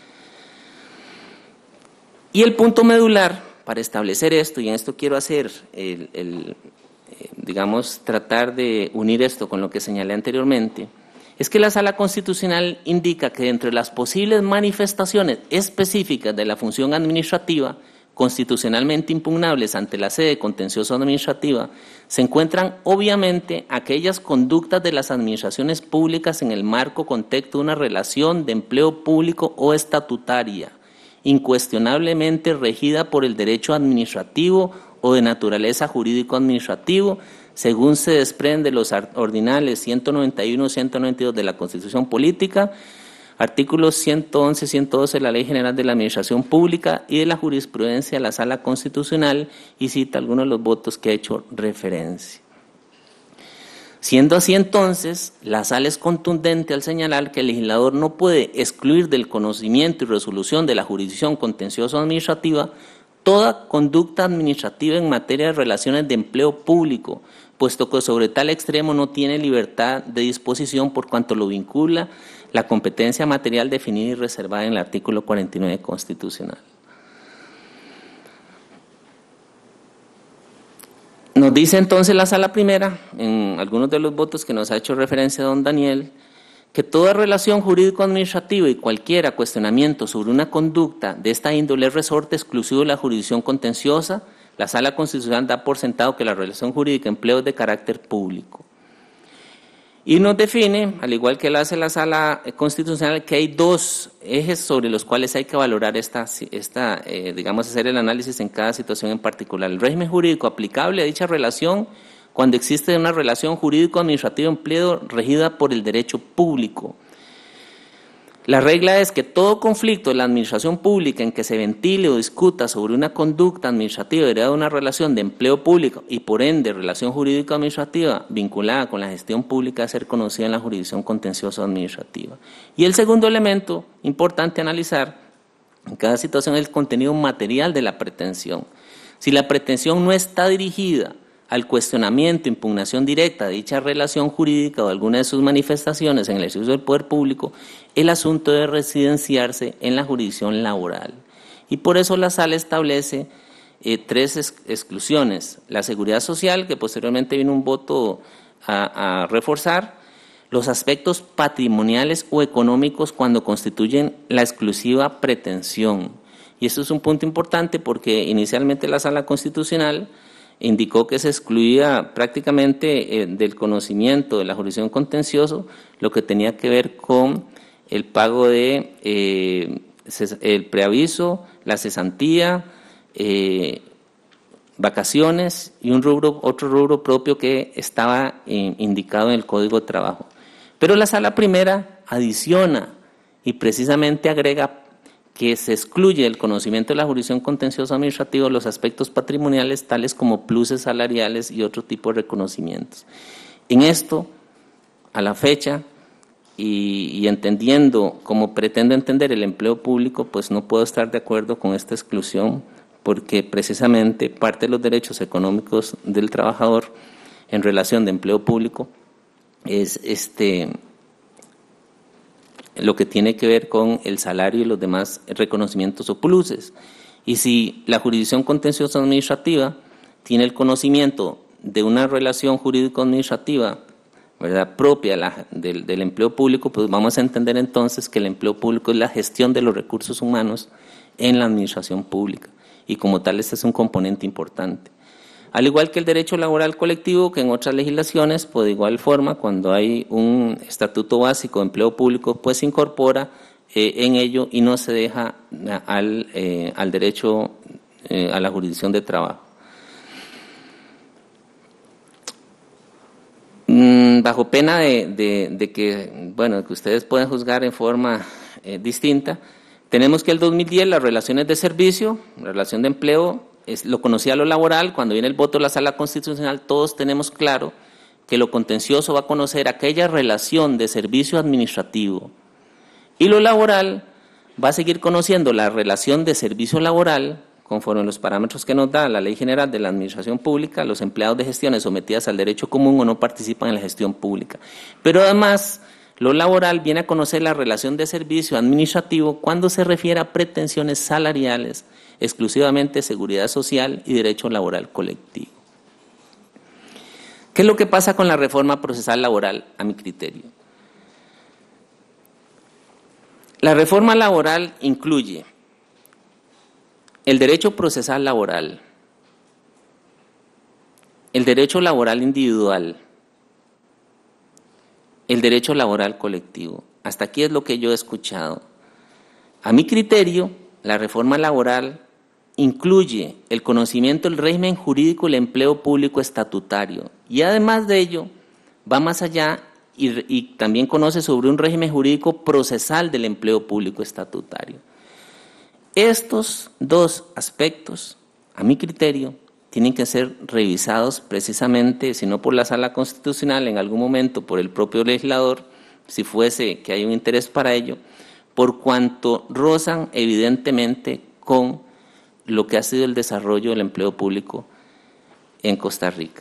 Y el punto medular para establecer esto, y en esto quiero hacer, el, el, eh, digamos, tratar de unir esto con lo que señalé anteriormente, es que la Sala Constitucional indica que entre las posibles manifestaciones específicas de la función administrativa constitucionalmente impugnables ante la sede contencioso administrativa se encuentran obviamente aquellas conductas de las administraciones públicas en el marco contexto de una relación de empleo público o estatutaria, incuestionablemente regida por el derecho administrativo o de naturaleza jurídico-administrativo, según se desprende de los ordinales ciento noventa y uno y ciento noventa y dos de la Constitución Política, artículos ciento once y ciento doce de la Ley General de la Administración Pública y de la jurisprudencia de la Sala Constitucional, y cita algunos de los votos que ha hecho referencia. Siendo así entonces, la Sala es contundente al señalar que el legislador no puede excluir del conocimiento y resolución de la jurisdicción contencioso administrativa toda conducta administrativa en materia de relaciones de empleo público, puesto que sobre tal extremo no tiene libertad de disposición por cuanto lo vincula la competencia material definida y reservada en el artículo cuarenta y nueve constitucional. Nos dice entonces la Sala Primera, en algunos de los votos que nos ha hecho referencia don Daniel, que toda relación jurídico-administrativa y cualquier cuestionamiento sobre una conducta de esta índole es resorte exclusivo de la jurisdicción contenciosa. La Sala Constitucional da por sentado que la relación jurídica empleo es de carácter público. Y nos define, al igual que lo hace la Sala Constitucional, que hay dos ejes sobre los cuales hay que valorar esta, esta eh, digamos, hacer el análisis en cada situación en particular. El régimen jurídico aplicable a dicha relación cuando existe una relación jurídico-administrativa de empleo regida por el derecho público. La regla es que todo conflicto de la administración pública en que se ventile o discuta sobre una conducta administrativa derivada de una relación de empleo público y por ende relación jurídico-administrativa vinculada con la gestión pública debe ser conocida en la jurisdicción contenciosa administrativa. Y el segundo elemento importante a analizar en cada situación es el contenido material de la pretensión. Si la pretensión no está dirigida al cuestionamiento, impugnación directa de dicha relación jurídica o alguna de sus manifestaciones en el ejercicio del poder público, el asunto debe residenciarse en la jurisdicción laboral. Y por eso la Sala establece eh, tres ex exclusiones. La seguridad social, que posteriormente viene un voto a, a reforzar, los aspectos patrimoniales o económicos cuando constituyen la exclusiva pretensión. Y esto es un punto importante porque inicialmente la Sala Constitucional indicó que se excluía prácticamente eh, del conocimiento de la jurisdicción contencioso lo que tenía que ver con el pago de eh, el preaviso, la cesantía, eh, vacaciones y un rubro, otro rubro propio que estaba eh, indicado en el Código de Trabajo. Pero la Sala Primera adiciona y precisamente agrega que se excluye del conocimiento de la jurisdicción contenciosa administrativa los aspectos patrimoniales tales como pluses salariales y otro tipo de reconocimientos. En esto, a la fecha, y, y entendiendo como pretendo entender el empleo público, pues no puedo estar de acuerdo con esta exclusión porque precisamente parte de los derechos económicos del trabajador en relación de empleo público es este lo que tiene que ver con el salario y los demás reconocimientos o pluses. Y si la jurisdicción contenciosa administrativa tiene el conocimiento de una relación jurídico-administrativa, ¿verdad?, propia la, del, del empleo público, pues vamos a entender entonces que el empleo público es la gestión de los recursos humanos en la administración pública. Y como tal, este es un componente importante. Al igual que el derecho laboral colectivo, que en otras legislaciones, pues de igual forma, cuando hay un estatuto básico de empleo público, pues se incorpora eh, en ello y no se deja al, eh, al derecho, eh, a la jurisdicción de trabajo. Mm, bajo pena de, de, de que, bueno, que ustedes puedan juzgar en forma eh, distinta, tenemos que el dos mil diez las relaciones de servicio, relación de empleo, Es, lo conocía lo laboral. Cuando viene el voto de la Sala Constitucional, todos tenemos claro que lo contencioso va a conocer aquella relación de servicio administrativo y lo laboral va a seguir conociendo la relación de servicio laboral conforme a los parámetros que nos da la Ley General de la Administración Pública. Los empleados de gestiones sometidas al derecho común o no participan en la gestión pública. Pero además, lo laboral viene a conocer la relación de servicio administrativo cuando se refiere a pretensiones salariales, exclusivamente seguridad social y derecho laboral colectivo. ¿Qué es lo que pasa con la reforma procesal laboral, a mi criterio? La reforma laboral incluye el derecho procesal laboral, el derecho laboral individual, el derecho laboral colectivo. Hasta aquí es lo que yo he escuchado. A mi criterio, la reforma laboral incluye el conocimiento del régimen jurídico del empleo público estatutario y además de ello va más allá y, y también conoce sobre un régimen jurídico procesal del empleo público estatutario. Estos dos aspectos, a mi criterio, tienen que ser revisados precisamente, si no por la Sala Constitucional, en algún momento por el propio legislador, si fuese que hay un interés para ello, por cuanto rozan evidentemente con lo que ha sido el desarrollo del empleo público en Costa Rica.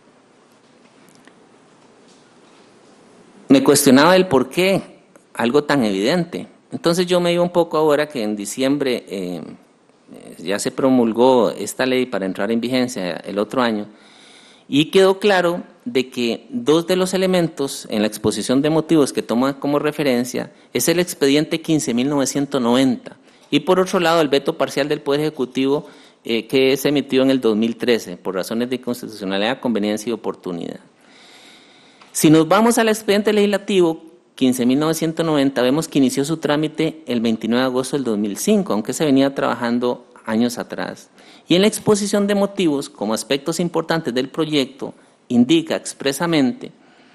Me cuestionaba el por qué, algo tan evidente. Entonces yo me iba un poco ahora que en diciembre eh, ya se promulgó esta ley para entrar en vigencia el otro año, y quedó claro de que dos de los elementos en la exposición de motivos que toma como referencia es el expediente quince mil novecientos noventa y por otro lado el veto parcial del Poder Ejecutivo eh, que se emitió en el dos mil trece por razones de inconstitucionalidad, conveniencia y oportunidad. Si nos vamos al expediente legislativo quince mil novecientos noventa, vemos que inició su trámite el veintinueve de agosto del dos mil cinco, aunque se venía trabajando años atrás. Y en la exposición de motivos, como aspectos importantes del proyecto, indica expresamente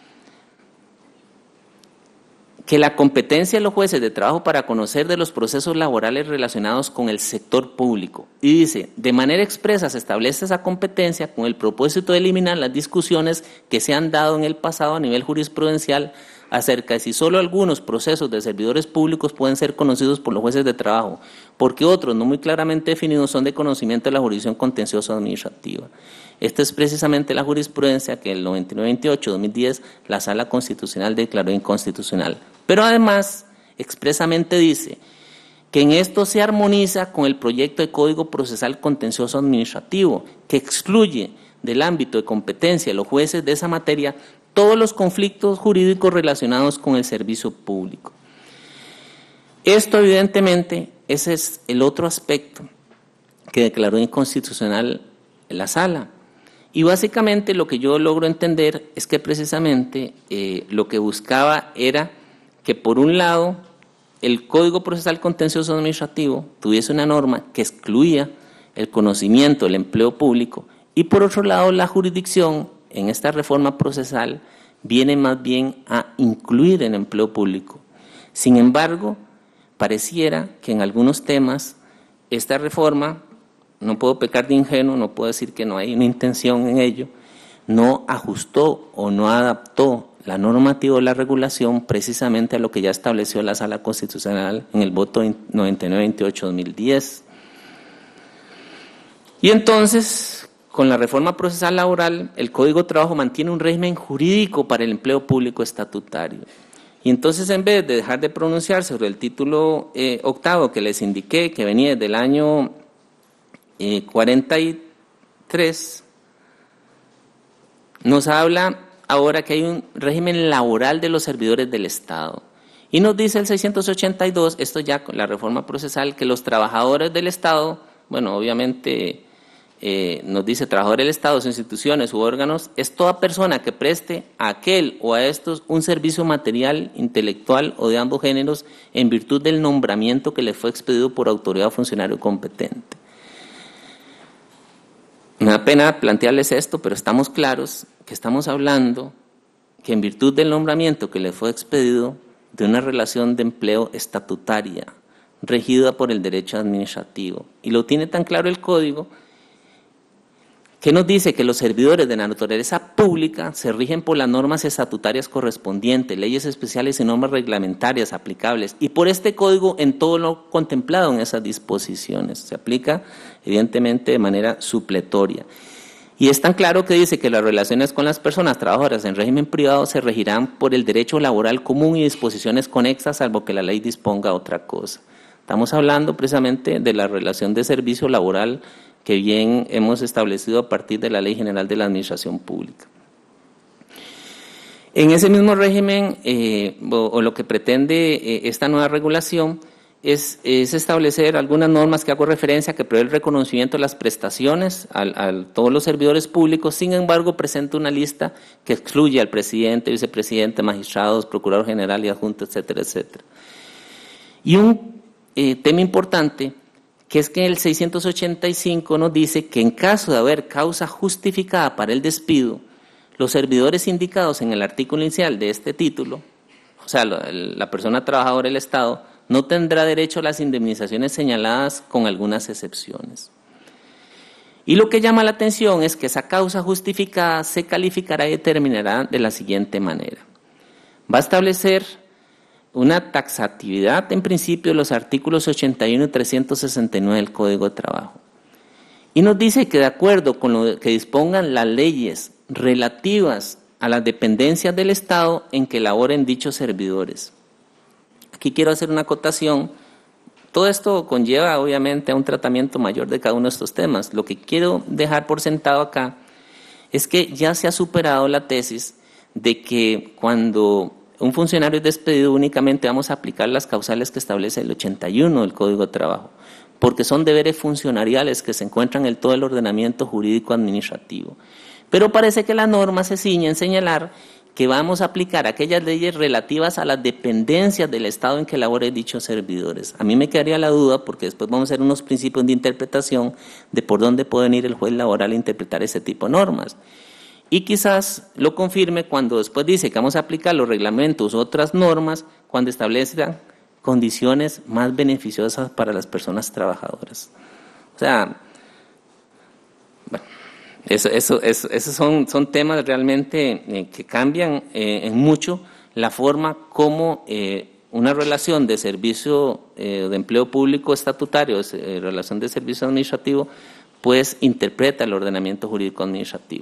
que la competencia de los jueces de trabajo para conocer de los procesos laborales relacionados con el sector público. Y dice, de manera expresa se establece esa competencia con el propósito de eliminar las discusiones que se han dado en el pasado a nivel jurisprudencial acerca de si solo algunos procesos de servidores públicos pueden ser conocidos por los jueces de trabajo, porque otros, no muy claramente definidos, son de conocimiento de la jurisdicción contenciosa administrativa. Esta es precisamente la jurisprudencia que en el noventa y nueve veintiocho dos mil diez la Sala Constitucional declaró inconstitucional. Pero además, expresamente dice que en esto se armoniza con el proyecto de Código Procesal Contencioso Administrativo, que excluye del ámbito de competencia de los jueces de esa materia todos los conflictos jurídicos relacionados con el servicio público. Esto, evidentemente, ese es el otro aspecto que declaró inconstitucional la Sala. Y básicamente lo que yo logro entender es que precisamente eh, lo que buscaba era que, por un lado, el Código Procesal Contencioso Administrativo tuviese una norma que excluía el conocimiento del empleo público y, por otro lado, la jurisdicción en esta reforma procesal viene más bien a incluir el empleo público. Sin embargo, pareciera que en algunos temas esta reforma, no puedo pecar de ingenuo, no puedo decir que no hay una intención en ello, no ajustó o no adaptó la normativa o la regulación precisamente a lo que ya estableció la Sala Constitucional en el voto noventa y nueve veintiocho dos mil diez. Y entonces, con la reforma procesal laboral, el Código de Trabajo mantiene un régimen jurídico para el empleo público estatutario. Y entonces, en vez de dejar de pronunciar sobre el título eh, octavo que les indiqué, que venía del año eh, cuarenta y tres, nos habla ahora que hay un régimen laboral de los servidores del Estado. Y nos dice el seiscientos ochenta y dos, esto ya con la reforma procesal, que los trabajadores del Estado, bueno, obviamente eh, nos dice trabajadores del Estado, sus instituciones u órganos, es toda persona que preste a aquel o a estos un servicio material, intelectual o de ambos géneros en virtud del nombramiento que le fue expedido por autoridad o funcionario competente. Me da pena plantearles esto, pero estamos claros que estamos hablando que en virtud del nombramiento que le fue expedido de una relación de empleo estatutaria, regida por el derecho administrativo. Y lo tiene tan claro el Código, que nos dice que los servidores de la naturaleza pública se rigen por las normas estatutarias correspondientes, leyes especiales y normas reglamentarias aplicables, y por este Código en todo lo contemplado en esas disposiciones. Se aplica, evidentemente, de manera supletoria. Y es tan claro que dice que las relaciones con las personas trabajadoras en régimen privado se regirán por el derecho laboral común y disposiciones conexas, salvo que la ley disponga otra cosa. Estamos hablando precisamente de la relación de servicio laboral que bien hemos establecido a partir de la Ley General de la Administración Pública. En ese mismo régimen, eh, o, o lo que pretende eh, esta nueva regulación, Es, es establecer algunas normas que hago referencia que prevé el reconocimiento de las prestaciones a, a todos los servidores públicos. Sin embargo, presenta una lista que excluye al presidente, vicepresidente, magistrados, procurador general y adjunto, etcétera, etcétera. Y un eh, tema importante, que es que el seiscientos ochenta y cinco nos dice que en caso de haber causa justificada para el despido, los servidores indicados en el artículo inicial de este título, o sea, la persona trabajadora del Estado, no tendrá derecho a las indemnizaciones señaladas con algunas excepciones. Y lo que llama la atención es que esa causa justificada se calificará y determinará de la siguiente manera. Va a establecer una taxatividad en principio de los artículos ochenta y uno y trescientos sesenta y nueve del Código de Trabajo. Y nos dice que de acuerdo con lo que dispongan las leyes relativas a las dependencias del Estado en que laboren dichos servidores. Aquí quiero hacer una acotación. Todo esto conlleva obviamente a un tratamiento mayor de cada uno de estos temas. Lo que quiero dejar por sentado acá es que ya se ha superado la tesis de que cuando un funcionario es despedido únicamente vamos a aplicar las causales que establece el ochenta y uno del Código de Trabajo, porque son deberes funcionariales que se encuentran en todo el ordenamiento jurídico administrativo. Pero parece que la norma se ciñe en señalar que vamos a aplicar aquellas leyes relativas a las dependencias del Estado en que laboren dichos servidores. A mí me quedaría la duda, porque después vamos a hacer unos principios de interpretación de por dónde pueden ir el juez laboral a interpretar ese tipo de normas. Y quizás lo confirme cuando después dice que vamos a aplicar los reglamentos u otras normas cuando establezcan condiciones más beneficiosas para las personas trabajadoras. O sea, bueno, eso, eso, eso, esos son, son temas realmente eh, que cambian eh, en mucho la forma como eh, una relación de servicio eh, de empleo público estatutario, eh, relación de servicio administrativo, pues interpreta el ordenamiento jurídico administrativo.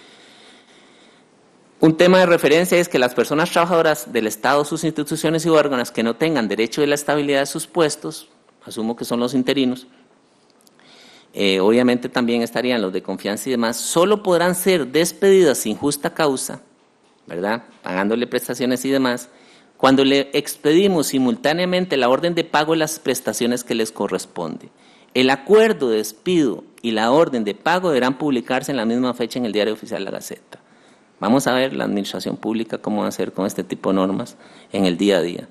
Un tema de referencia es que las personas trabajadoras del Estado, sus instituciones y órganos que no tengan derecho de la estabilidad de sus puestos, asumo que son los interinos, eh, obviamente también estarían los de confianza y demás, solo podrán ser despedidas sin justa causa, ¿verdad?, pagándole prestaciones y demás, cuando le expedimos simultáneamente la orden de pago de las prestaciones que les corresponde. El acuerdo de despido y la orden de pago deberán publicarse en la misma fecha en el Diario Oficial de la Gaceta. Vamos a ver la administración pública cómo va a hacer con este tipo de normas en el día a día.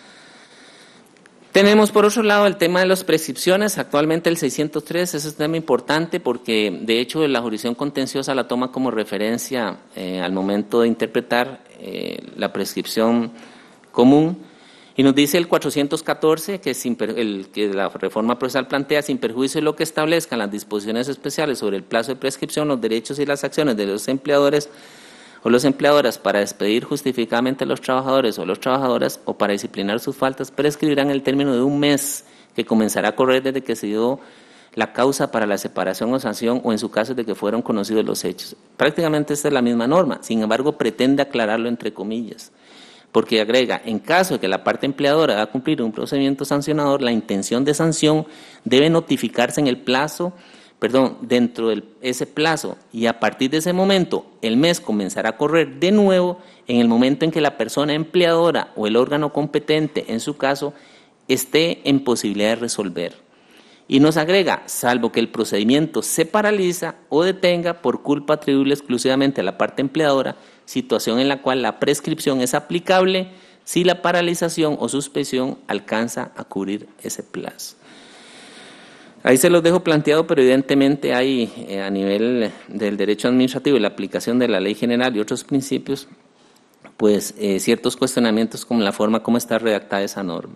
Tenemos por otro lado el tema de las prescripciones. Actualmente el seiscientos tres es un tema importante porque de hecho la jurisdicción contenciosa la toma como referencia eh, al momento de interpretar eh, la prescripción común. Y nos dice el cuatrocientos catorce que, sin, el, que la reforma procesal plantea, sin perjuicio de lo que establezcan las disposiciones especiales sobre el plazo de prescripción, los derechos y las acciones de los empleadores o las empleadoras para despedir justificadamente a los trabajadores o las trabajadoras o para disciplinar sus faltas, prescribirán el término de un mes que comenzará a correr desde que se dio la causa para la separación o sanción o en su caso de que fueron conocidos los hechos. Prácticamente esta es la misma norma, sin embargo pretende aclararlo entre comillas, porque agrega, en caso de que la parte empleadora haga cumplir un procedimiento sancionador, la intención de sanción debe notificarse en el plazo perdón, dentro de ese plazo y a partir de ese momento el mes comenzará a correr de nuevo en el momento en que la persona empleadora o el órgano competente, en su caso, esté en posibilidad de resolver. Y nos agrega, salvo que el procedimiento se paraliza o detenga por culpa atribuible exclusivamente a la parte empleadora, situación en la cual la prescripción es aplicable si la paralización o suspensión alcanza a cubrir ese plazo. Ahí se los dejo planteado, pero evidentemente hay eh, a nivel del derecho administrativo y la aplicación de la ley general y otros principios, pues eh, ciertos cuestionamientos como la forma como está redactada esa norma.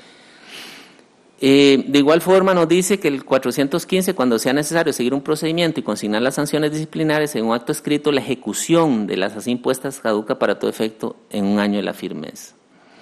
Eh, de igual forma nos dice que el cuatrocientos quince, cuando sea necesario seguir un procedimiento y consignar las sanciones disciplinarias en un acto escrito, la ejecución de las así impuestas caduca para todo efecto en un año de la firmeza.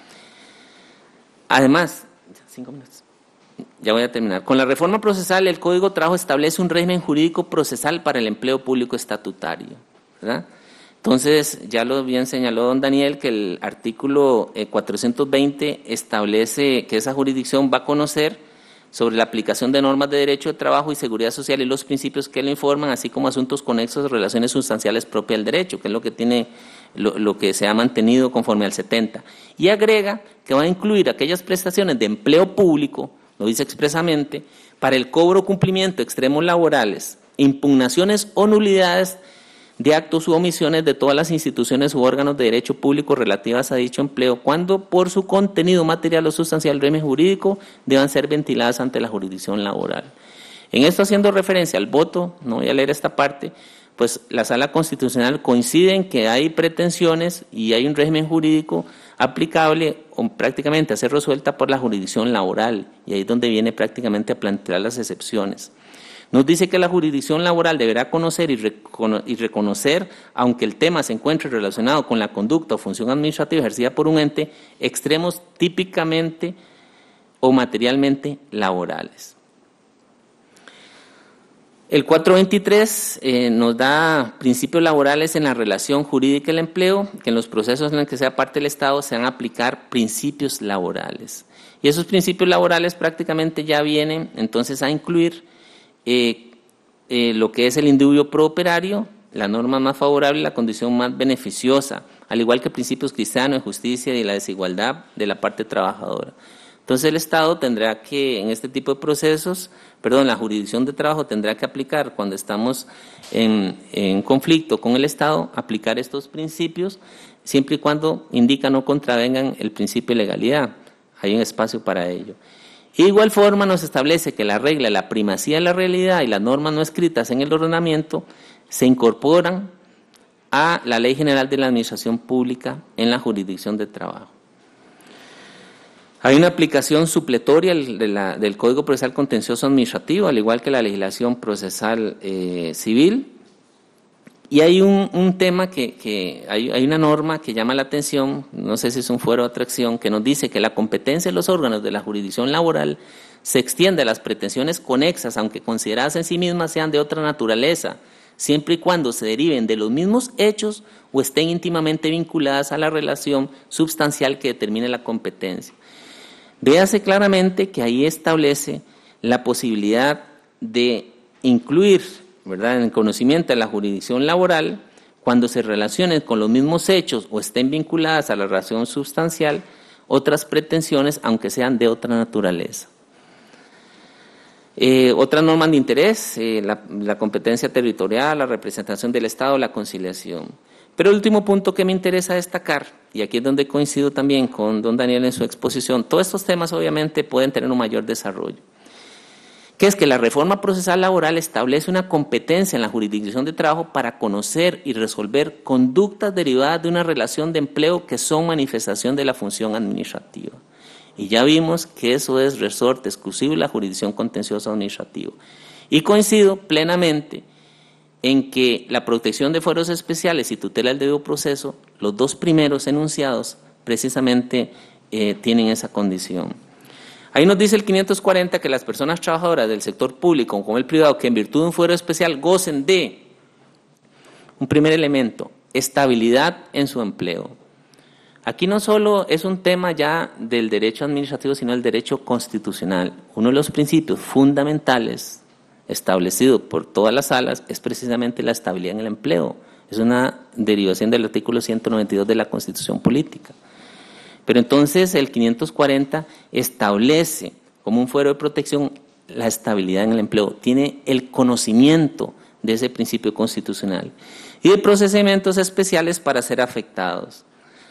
Además, cinco minutos. Ya voy a terminar. Con la reforma procesal, el Código de Trabajo establece un régimen jurídico procesal para el empleo público estatutario, ¿verdad? Entonces, ya lo bien señaló don Daniel, que el artículo cuatrocientos veinte establece que esa jurisdicción va a conocer sobre la aplicación de normas de derecho de trabajo y seguridad social y los principios que lo informan, así como asuntos conexos de relaciones sustanciales propias del derecho, que es lo que tiene lo, lo que se ha mantenido conforme al setenta. Y agrega que va a incluir aquellas prestaciones de empleo público, lo dice expresamente, para el cobro o cumplimiento de extremos laborales, impugnaciones o nulidades de actos u omisiones de todas las instituciones u órganos de derecho público relativas a dicho empleo, cuando por su contenido material o sustancial el régimen jurídico deban ser ventiladas ante la jurisdicción laboral. En esto, haciendo referencia al voto, no voy a leer esta parte, pues la Sala Constitucional coincide en que hay pretensiones y hay un régimen jurídico aplicable o prácticamente a ser resuelta por la jurisdicción laboral, y ahí es donde viene prácticamente a plantear las excepciones. Nos dice que la jurisdicción laboral deberá conocer y, recono y reconocer, aunque el tema se encuentre relacionado con la conducta o función administrativa ejercida por un ente, extremos típicamente o materialmente laborales. El cuatrocientos veintitrés eh, nos da principios laborales en la relación jurídica del empleo, que en los procesos en los que sea parte del Estado se van a aplicar principios laborales. Y esos principios laborales prácticamente ya vienen entonces a incluir eh, eh, lo que es el indubio pro operario, la norma más favorable y la condición más beneficiosa, al igual que principios cristianos de justicia y la desigualdad de la parte trabajadora. Entonces el Estado tendrá que, en este tipo de procesos, perdón, la jurisdicción de trabajo tendrá que aplicar, cuando estamos en, en conflicto con el Estado, aplicar estos principios, siempre y cuando indican o contravengan el principio de legalidad. Hay un espacio para ello. De igual forma nos establece que la regla, la primacía de la realidad y las normas no escritas en el ordenamiento se incorporan a la Ley General de la Administración Pública en la jurisdicción de trabajo. Hay una aplicación supletoria de la, del Código Procesal Contencioso Administrativo, al igual que la legislación procesal eh, civil. Y hay un, un tema que, que hay, hay una norma que llama la atención, no sé si es un fuero de atracción, que nos dice que la competencia de los órganos de la jurisdicción laboral se extiende a las pretensiones conexas, aunque consideradas en sí mismas sean de otra naturaleza, siempre y cuando se deriven de los mismos hechos o estén íntimamente vinculadas a la relación substancial que determine la competencia. Véase claramente que ahí establece la posibilidad de incluir, ¿verdad?, en el conocimiento de la jurisdicción laboral, cuando se relacionen con los mismos hechos o estén vinculadas a la relación substancial, otras pretensiones, aunque sean de otra naturaleza. Eh, otras normas de interés, eh, la, la competencia territorial, la representación del Estado, la conciliación. Pero el último punto que me interesa destacar, y aquí es donde coincido también con don Daniel en su exposición, todos estos temas obviamente pueden tener un mayor desarrollo, que es que la reforma procesal laboral establece una competencia en la jurisdicción de trabajo para conocer y resolver conductas derivadas de una relación de empleo que son manifestación de la función administrativa. Y ya vimos que eso es resorte exclusivo de la jurisdicción contenciosa administrativa. Y coincido plenamente en que la protección de fueros especiales y tutela del debido proceso, los dos primeros enunciados precisamente eh, tienen esa condición. Ahí nos dice el quinientos cuarenta que las personas trabajadoras del sector público como el privado que en virtud de un fuero especial gocen de un primer elemento, estabilidad en su empleo. Aquí no solo es un tema ya del derecho administrativo, sino el derecho constitucional. Uno de los principios fundamentales establecido por todas las salas es precisamente la estabilidad en el empleo. Es una derivación del artículo ciento noventa y dos de la Constitución Política. Pero entonces el quinientos cuarenta establece como un fuero de protección la estabilidad en el empleo, tiene el conocimiento de ese principio constitucional y de procedimientos especiales para ser afectados.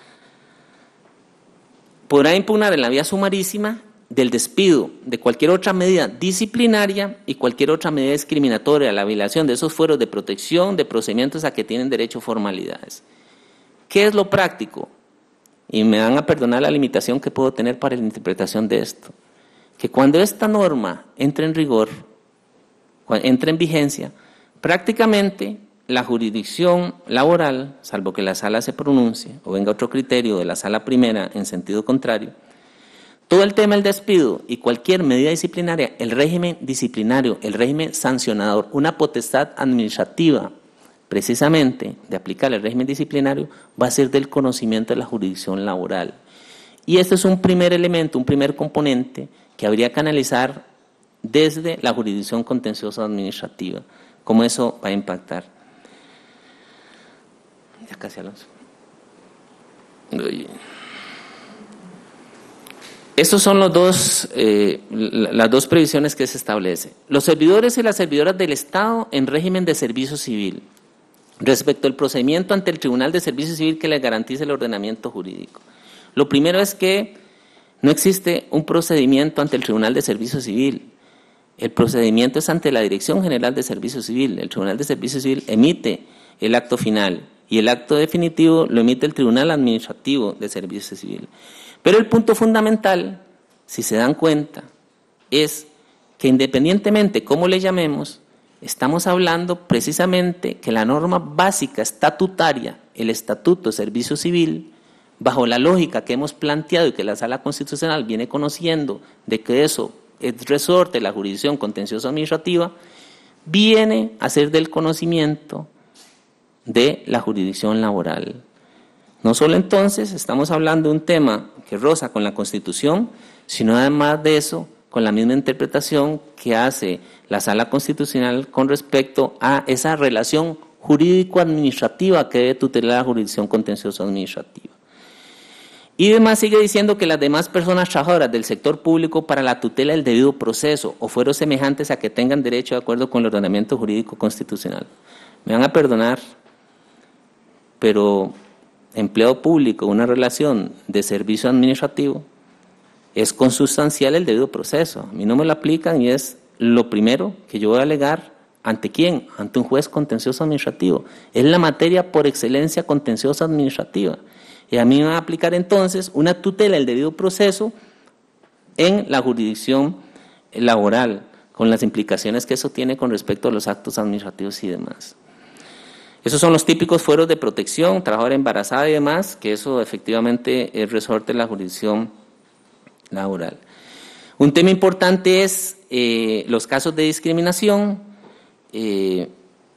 Podrá impugnar en la vía sumarísima del despido, de cualquier otra medida disciplinaria y cualquier otra medida discriminatoria, la violación de esos fueros de protección de procedimientos a que tienen derecho formalidades. ¿Qué es lo práctico? Y me van a perdonar la limitación que puedo tener para la interpretación de esto. Que cuando esta norma entre en rigor, entre en vigencia, prácticamente la jurisdicción laboral, salvo que la sala se pronuncie o venga otro criterio de la sala primera en sentido contrario, todo el tema del despido y cualquier medida disciplinaria, el régimen disciplinario, el régimen sancionador, una potestad administrativa precisamente de aplicar el régimen disciplinario va a ser del conocimiento de la jurisdicción laboral. Y este es un primer elemento, un primer componente que habría que analizar desde la jurisdicción contenciosa administrativa, cómo eso va a impactar. Ya casi, Alonso. Estos son los dos, eh, las dos previsiones que se establecen. Los servidores y las servidoras del Estado en régimen de servicio civil, respecto al procedimiento ante el Tribunal de Servicio Civil que les garantice el ordenamiento jurídico. Lo primero es que no existe un procedimiento ante el Tribunal de Servicio Civil. el procedimiento es ante la Dirección General de Servicio Civil. El Tribunal de Servicio Civil emite el acto final y el acto definitivo lo emite el Tribunal Administrativo de Servicio Civil. Pero el punto fundamental, si se dan cuenta, es que independientemente cómo le llamemos, estamos hablando precisamente que la norma básica estatutaria, el Estatuto de Servicio Civil, bajo la lógica que hemos planteado y que la Sala Constitucional viene conociendo de que eso es resorte de la jurisdicción contenciosa administrativa, viene a ser del conocimiento de la jurisdicción laboral. No solo entonces estamos hablando de un tema que roza con la Constitución, sino además de eso, con la misma interpretación que hace la Sala Constitucional con respecto a esa relación jurídico-administrativa que debe tutelar la jurisdicción contenciosa administrativa. Y además sigue diciendo que las demás personas trabajadoras del sector público para la tutela del debido proceso o fueros semejantes a que tengan derecho de acuerdo con el ordenamiento jurídico constitucional. Me van a perdonar, pero empleo público, una relación de servicio administrativo, es consustancial el debido proceso. A mí no me lo aplican y es lo primero que yo voy a alegar. ¿Ante quién? Ante un juez contencioso administrativo. Es la materia por excelencia contenciosa administrativa. Y a mí me va a aplicar entonces una tutela del debido proceso en la jurisdicción laboral, con las implicaciones que eso tiene con respecto a los actos administrativos y demás. Esos son los típicos fueros de protección, trabajadora embarazada y demás, que eso efectivamente es resorte de la jurisdicción laboral. Un tema importante es eh, los casos de discriminación eh,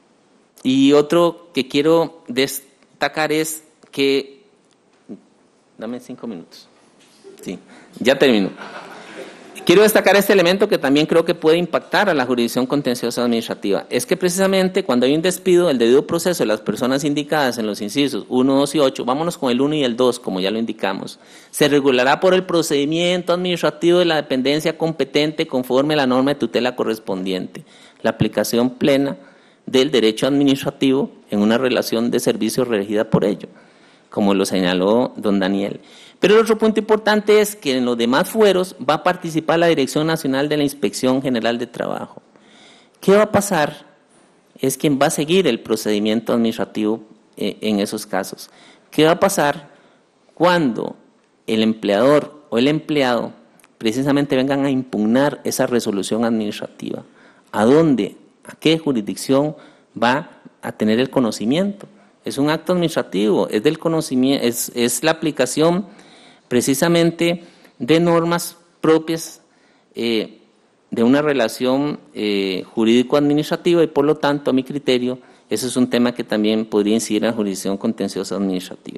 y otro que quiero destacar es que... Dame cinco minutos. Sí, ya termino. Quiero destacar este elemento que también creo que puede impactar a la jurisdicción contenciosa administrativa. Es que precisamente cuando hay un despido, el debido proceso de las personas indicadas en los incisos uno, dos y ocho, vámonos con el uno y el dos, como ya lo indicamos, se regulará por el procedimiento administrativo de la dependencia competente conforme a la norma de tutela correspondiente, la aplicación plena del derecho administrativo en una relación de servicio regida por ello, como lo señaló don Daniel. Pero el otro punto importante es que en los demás fueros va a participar la Dirección Nacional de la Inspección General de Trabajo. ¿Qué va a pasar? Es quien va a seguir el procedimiento administrativo eh, en esos casos. ¿Qué va a pasar cuando el empleador o el empleado precisamente vengan a impugnar esa resolución administrativa? ¿A dónde? ¿A qué jurisdicción va a tener el conocimiento? Es un acto administrativo, es del conocimiento, es, es la aplicación precisamente de normas propias eh, de una relación eh, jurídico-administrativa y por lo tanto, a mi criterio, ese es un tema que también podría incidir en la jurisdicción contenciosa administrativa.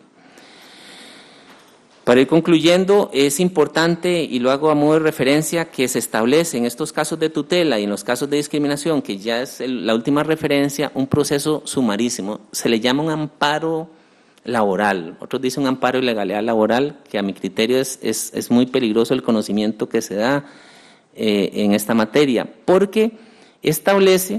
Para ir concluyendo, es importante, y lo hago a modo de referencia, que se establece en estos casos de tutela y en los casos de discriminación, que ya es el, la última referencia, un proceso sumarísimo. Se le llama un amparo laboral, otros dicen un amparo de ilegalidad laboral, que a mi criterio es, es, es muy peligroso el conocimiento que se da eh, en esta materia, porque establece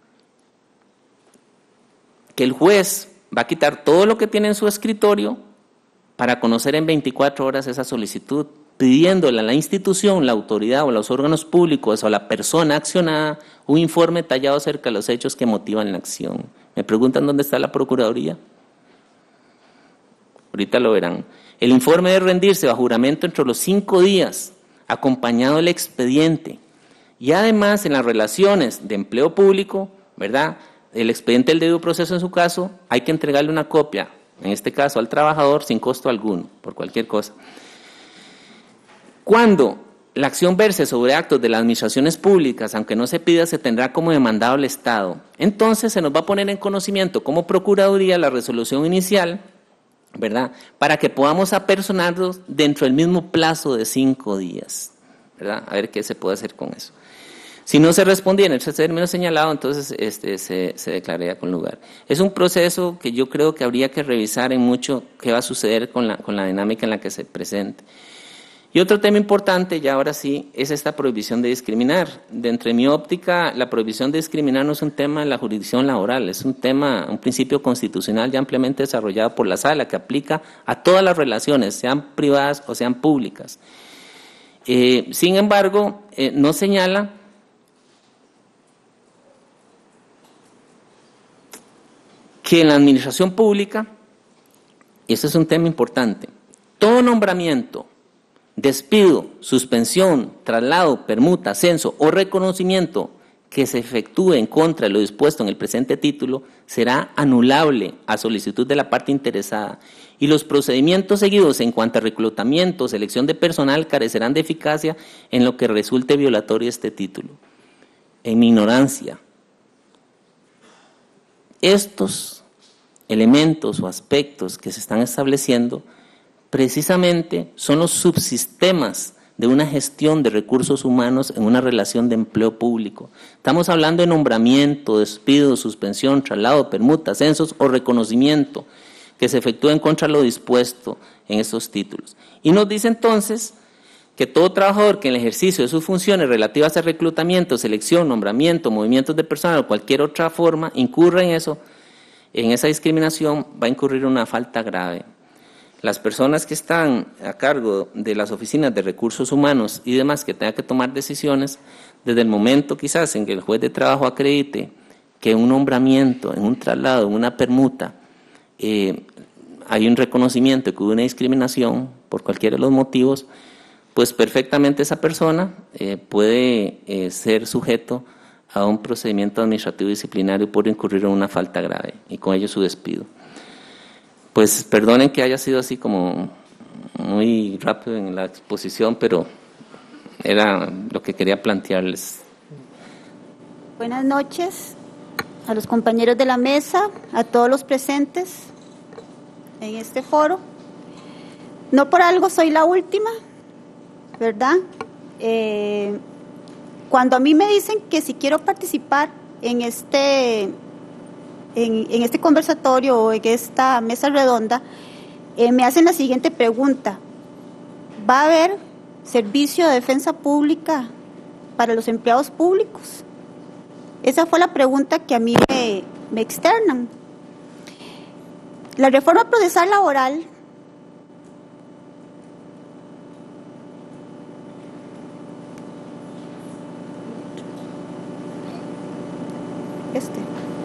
que el juez va a quitar todo lo que tiene en su escritorio para conocer en veinticuatro horas esa solicitud, pidiéndole a la institución, la autoridad o los órganos públicos o a la persona accionada un informe detallado acerca de los hechos que motivan la acción. ¿Me preguntan dónde está la Procuraduría? Ahorita lo verán. El informe debe rendirse bajo juramento entre los cinco días, acompañado del expediente. Y además, en las relaciones de empleo público, ¿verdad?, el expediente del debido proceso en su caso, hay que entregarle una copia, en este caso al trabajador, sin costo alguno, por cualquier cosa. Cuando la acción verse sobre actos de las administraciones públicas, aunque no se pida, se tendrá como demandado el Estado. Entonces se nos va a poner en conocimiento como Procuraduría la resolución inicial, ¿verdad?, para que podamos apersonarlos dentro del mismo plazo de cinco días, ¿verdad? A ver qué se puede hacer con eso. Si no se respondía en ese término señalado, entonces este, se, se declararía con lugar. Es un proceso que yo creo que habría que revisar en mucho qué va a suceder con la, con la dinámica en la que se presente. Y otro tema importante, ya ahora sí, es esta prohibición de discriminar. Dentro de mi óptica, la prohibición de discriminar no es un tema de la jurisdicción laboral, es un tema, un principio constitucional ya ampliamente desarrollado por la Sala, que aplica a todas las relaciones, sean privadas o sean públicas. Eh, sin embargo, eh, no señala que en la administración pública, y este es un tema importante, todo nombramiento, despido, suspensión, traslado, permuta, ascenso o reconocimiento que se efectúe en contra de lo dispuesto en el presente título será anulable a solicitud de la parte interesada y los procedimientos seguidos en cuanto a reclutamiento o selección de personal carecerán de eficacia en lo que resulte violatorio este título. En mi ignorancia, estos elementos o aspectos que se están estableciendo precisamente son los subsistemas de una gestión de recursos humanos en una relación de empleo público. Estamos hablando de nombramiento, despido, suspensión, traslado, permuta, ascensos o reconocimiento que se efectúen contra lo dispuesto en estos títulos. Y nos dice entonces que todo trabajador que en el ejercicio de sus funciones relativas a reclutamiento, selección, nombramiento, movimientos de personal o cualquier otra forma incurra en eso, en esa discriminación, va a incurrir en una falta grave. Las personas que están a cargo de las oficinas de recursos humanos y demás que tengan que tomar decisiones, desde el momento quizás en que el juez de trabajo acredite que en un nombramiento, en un traslado, en una permuta, eh, hay un reconocimiento que hubo una discriminación por cualquiera de los motivos, pues perfectamente esa persona eh, puede eh, ser sujeto a un procedimiento administrativo disciplinario por incurrir en una falta grave y con ello su despido. Pues perdonen que haya sido así como muy rápido en la exposición, pero era lo que quería plantearles. Buenas noches a los compañeros de la mesa, a todos los presentes en este foro. No por algo soy la última, ¿verdad? Eh, cuando a mí me dicen que si quiero participar en este... En, en este conversatorio o en esta mesa redonda, eh, me hacen la siguiente pregunta: ¿va a haber servicio de defensa pública para los empleados públicos? Esa fue la pregunta que a mí me, me externan. La reforma procesal laboral este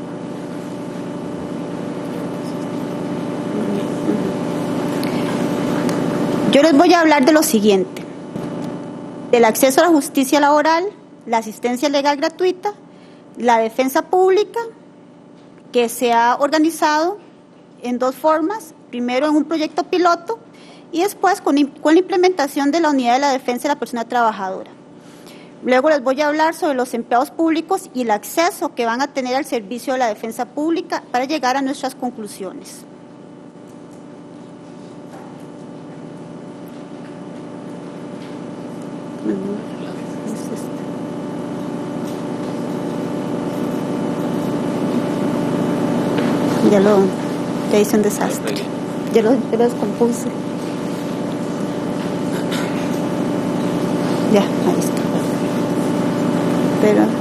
Yo les voy a hablar de lo siguiente: del acceso a la justicia laboral, la asistencia legal gratuita, la defensa pública, que se ha organizado en dos formas, primero en un proyecto piloto y después con, con la implementación de la unidad de la defensa de la persona trabajadora. Luego les voy a hablar sobre los empleados públicos y el acceso que van a tener al servicio de la defensa pública para llegar a nuestras conclusiones. Ya lo, ya hice un desastre, ya lo, ya lo descompuse. Ya, ahí está. Pero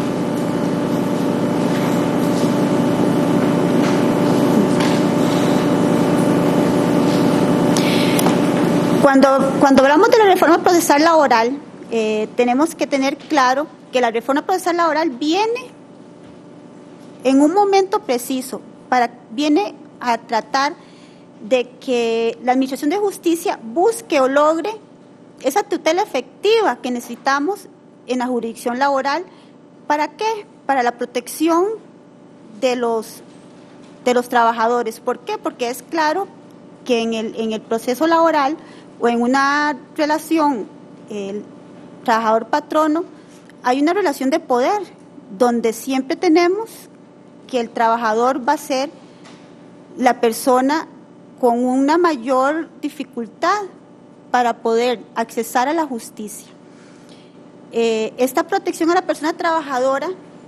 cuando, cuando hablamos de la reforma procesal laboral, eh, tenemos que tener claro que la reforma procesal laboral viene en un momento preciso, para, viene a tratar de que la Administración de Justicia busque o logre esa tutela efectiva que necesitamos en la jurisdicción laboral. ¿Para qué? Para la protección de los, de los trabajadores. ¿Por qué? Porque es claro que en el, en el proceso laboral o en una relación el trabajador-patrono hay una relación de poder donde siempre tenemos que el trabajador va a ser la persona con una mayor dificultad para poder accesar a la justicia. Eh, esta protección a la persona trabajadora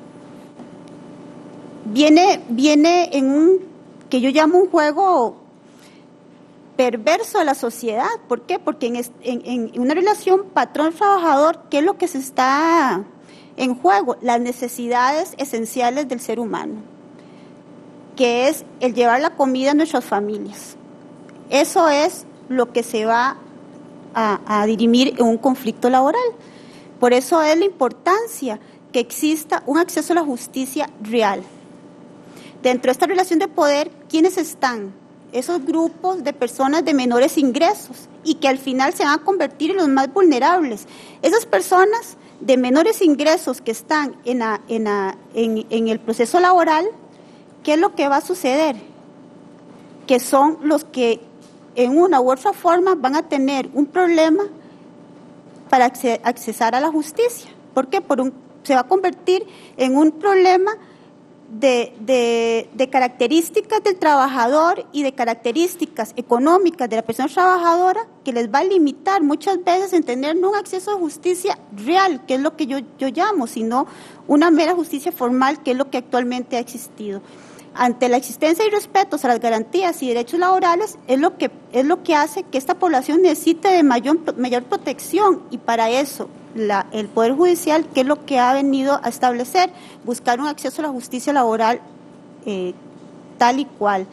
viene, viene en un, que yo llamo un juego perverso de la sociedad. ¿Por qué? Porque en, en, en una relación patrón-trabajador, ¿qué es lo que se está en juego? Las necesidades esenciales del ser humano, que es el llevar la comida a nuestras familias. Eso es lo que se va a, a dirimir en un conflicto laboral. Por eso es la importancia que exista un acceso a la justicia real. dentro de esta relación de poder, ¿quiénes están? Esos grupos de personas de menores ingresos y que al final se van a convertir en los más vulnerables. Esas personas de menores ingresos que están en, la, en, la, en, en el proceso laboral, ¿qué es lo que va a suceder? Que son los que en una u otra forma van a tener un problema para accesar a la justicia. ¿Por qué? Por un, se va a convertir en un problema de, de, de características del trabajador y de características económicas de la persona trabajadora que les va a limitar muchas veces en tener no un acceso a justicia real, que es lo que yo, yo llamo, sino una mera justicia formal, que es lo que actualmente ha existido. Ante la existencia y respetos a las garantías y derechos laborales es lo que es lo que hace que esta población necesite de mayor mayor protección, y para eso la, el Poder Judicial, ¿qué es lo que ha venido a establecer? Buscar un acceso a la justicia laboral eh, tal y cual.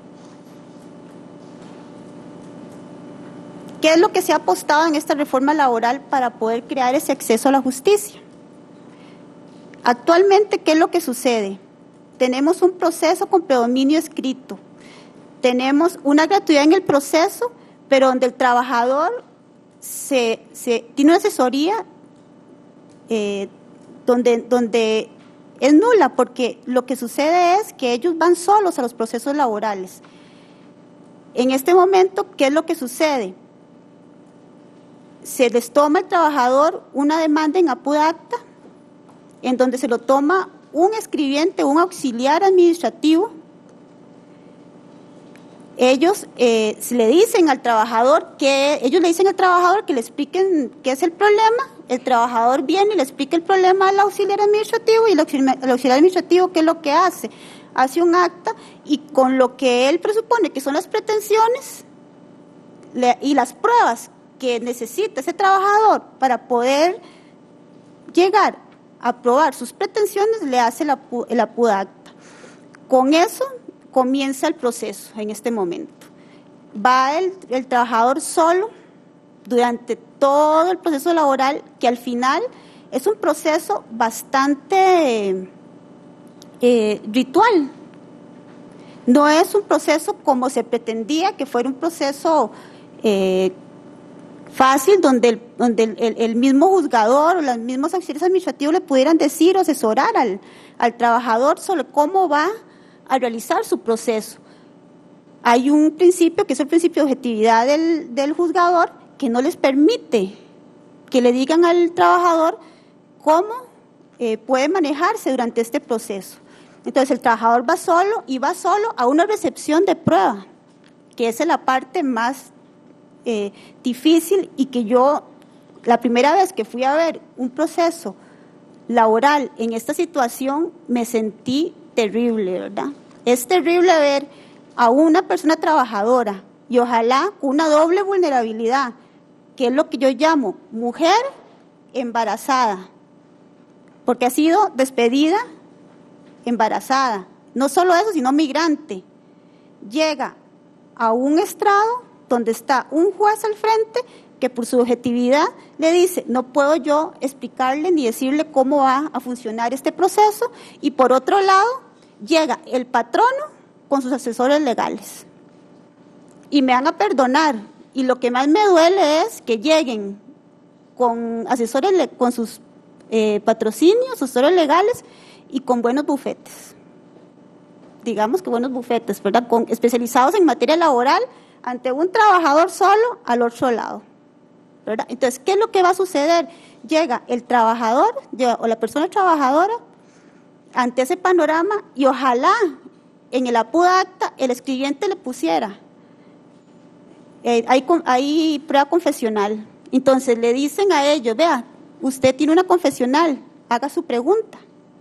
¿Qué es lo que se ha apostado en esta reforma laboral para poder crear ese acceso a la justicia? Actualmente, ¿qué es lo que sucede? Tenemos un proceso con predominio escrito, tenemos una gratuidad en el proceso, pero donde el trabajador se, se tiene una asesoría eh, donde, donde es nula, porque lo que sucede es que ellos van solos a los procesos laborales. En este momento, ¿qué es lo que sucede? Se les toma al trabajador una demanda en apudacta, en donde se lo toma un escribiente, un auxiliar administrativo. Ellos eh, le dicen al trabajador que ellos le dicen al trabajador que le expliquen qué es el problema. El trabajador viene y le explica el problema al auxiliar administrativo, y el auxiliar, el auxiliar administrativo, ¿qué es lo que hace? Hace un acta, y con lo que él presupone que son las pretensiones le, y las pruebas que necesita ese trabajador para poder llegar a aprobar sus pretensiones, le hace la, el apudacta. Con eso comienza el proceso en este momento. Va el, el trabajador solo durante todo el proceso laboral, que al final es un proceso bastante eh, ritual. No es un proceso como se pretendía que fuera un proceso eh, fácil, donde, el, donde el, el, el mismo juzgador o los mismos auxiliares administrativos le pudieran decir o asesorar al, al trabajador sobre cómo va a realizar su proceso. Hay un principio, que es el principio de objetividad del, del juzgador, que no les permite que le digan al trabajador cómo eh, puede manejarse durante este proceso. Entonces el trabajador va solo, y va solo a una recepción de prueba, que esa es la parte más Eh, difícil, y que yo, la primera vez que fui a ver un proceso laboral en esta situación, me sentí terrible, ¿verdad? Es terrible ver a una persona trabajadora, y ojalá con una doble vulnerabilidad, que es lo que yo llamo mujer embarazada, porque ha sido despedida embarazada. No solo eso, sino migrante. Llega a un estrado donde está un juez al frente que por su objetividad le dice, no puedo yo explicarle ni decirle cómo va a funcionar este proceso, y por otro lado llega el patrono con sus asesores legales. Y me van a perdonar, y lo que más me duele es que lleguen con asesores, con sus eh, patrocinios, asesores legales, y con buenos bufetes. Digamos que buenos bufetes, ¿verdad? Con, especializados en materia laboral, ante un trabajador solo al otro lado, ¿verdad? Entonces, ¿qué es lo que va a suceder? Llega el trabajador llega, o la persona trabajadora ante ese panorama, y ojalá en el apudacta el escribiente le pusiera eh, hay, hay prueba confesional. Entonces le dicen a ellos, vea, usted tiene una confesional, haga su pregunta.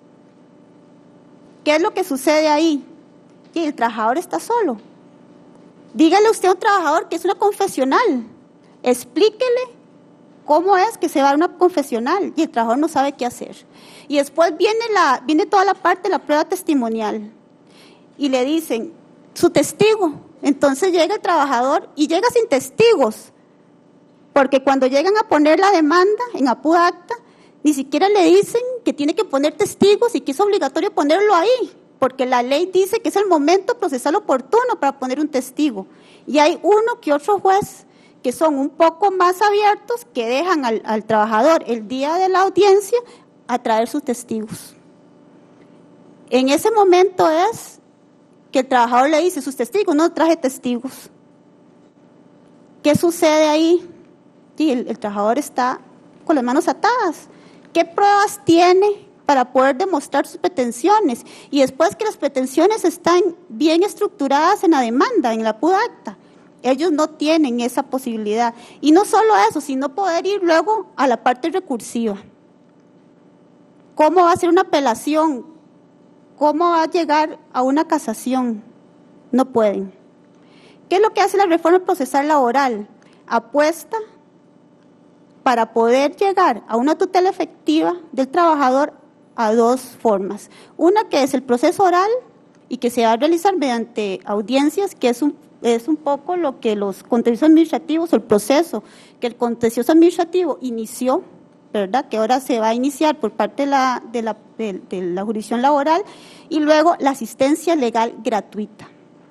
¿Qué es lo que sucede ahí? Y el trabajador está solo. Dígale usted a un trabajador que es una confesional, explíquele cómo es que se va a una confesional, y el trabajador no sabe qué hacer. Y después viene, la, viene toda la parte de la prueba testimonial, y le dicen, su testigo. Entonces llega el trabajador y llega sin testigos, porque cuando llegan a poner la demanda en apudacta, ni siquiera le dicen que tiene que poner testigos y que es obligatorio ponerlo ahí. porque la ley dice que es el momento procesal oportuno para poner un testigo. Y hay uno que otro juez que son un poco más abiertos, que dejan al, al trabajador el día de la audiencia a traer sus testigos. En ese momento es que el trabajador le dice, sus testigos, no traje testigos. ¿Qué sucede ahí? Sí, el, el trabajador está con las manos atadas. ¿Qué pruebas tiene para poder demostrar sus pretensiones? Y después que las pretensiones están bien estructuradas en la demanda, en la PUDACTA, ellos no tienen esa posibilidad. Y no solo eso, sino poder ir luego a la parte recursiva. ¿Cómo va a ser una apelación? ¿Cómo va a llegar a una casación? No pueden. ¿Qué es lo que hace la reforma procesal laboral? Apuesta para poder llegar a una tutela efectiva del trabajador a dos formas. Una que es el proceso oral y que se va a realizar mediante audiencias, que es un, es un poco lo que los contenciosos administrativos, el proceso que el contencioso administrativo inició, ¿verdad? Que ahora se va a iniciar por parte de la, de la, de, de la jurisdicción laboral, y luego la asistencia legal gratuita.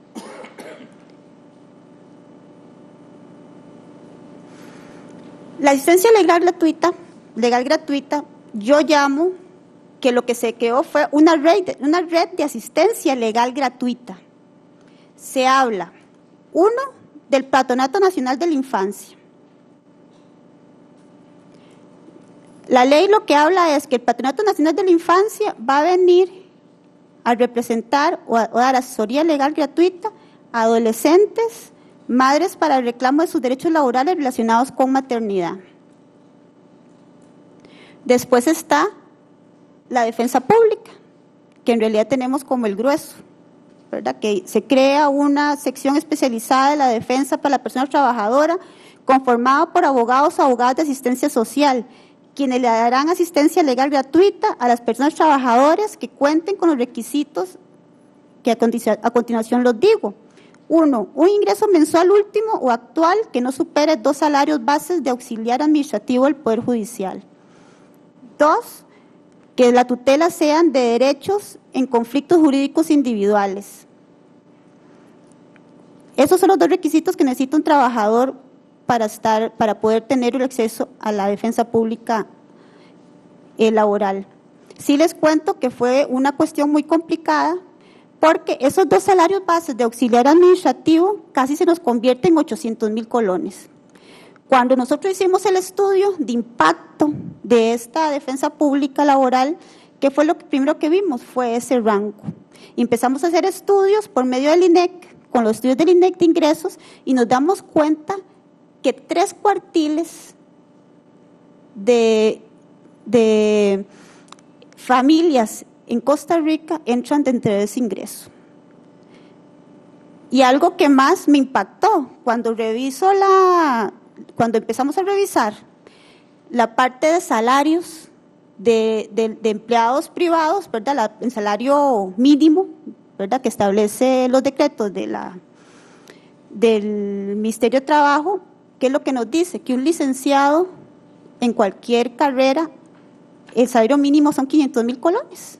La asistencia legal gratuita, legal gratuita, yo llamo que lo que se creó fue una red, una red de asistencia legal gratuita. Se habla, uno, del Patronato Nacional de la Infancia. La ley lo que habla es que el Patronato Nacional de la Infancia va a venir a representar o a, o a dar asesoría legal gratuita a adolescentes, madres para el reclamo de sus derechos laborales relacionados con maternidad. Después está la defensa pública, que en realidad tenemos como el grueso, ¿verdad? Que se crea una sección especializada de la defensa para la persona trabajadora, conformada por abogados o abogadas de asistencia social, quienes le darán asistencia legal gratuita a las personas trabajadoras que cuenten con los requisitos que a, continu- a continuación los digo. Uno, un ingreso mensual último o actual que no supere dos salarios bases de auxiliar administrativo del Poder Judicial. Dos, que la tutela sean de derechos en conflictos jurídicos individuales. Esos son los dos requisitos que necesita un trabajador para estar, para poder tener el acceso a la defensa pública eh, laboral. Sí les cuento que fue una cuestión muy complicada, porque esos dos salarios bases de auxiliar administrativo casi se nos convierten en ochocientos mil colones. Cuando nosotros hicimos el estudio de impacto de esta defensa pública laboral, ¿qué fue lo que primero que vimos? Fue ese rango. Y empezamos a hacer estudios por medio del I N E C, con los estudios del I N E C de ingresos, y nos damos cuenta que tres cuartiles de, de familias en Costa Rica entran dentro de ese ingreso. Y algo que más me impactó, cuando reviso la, cuando empezamos a revisar la parte de salarios de, de, de empleados privados, ¿verdad? La, el salario mínimo, ¿verdad? Que establece los decretos de la, del Ministerio de Trabajo, ¿qué es lo que nos dice? Que un licenciado en cualquier carrera, el salario mínimo son quinientos mil colones.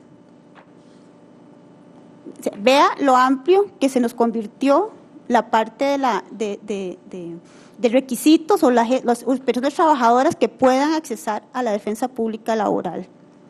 O sea, vea lo amplio que se nos convirtió la parte de, la, de, de, de, de requisitos o la, las personas trabajadoras que puedan accesar a la defensa pública laboral.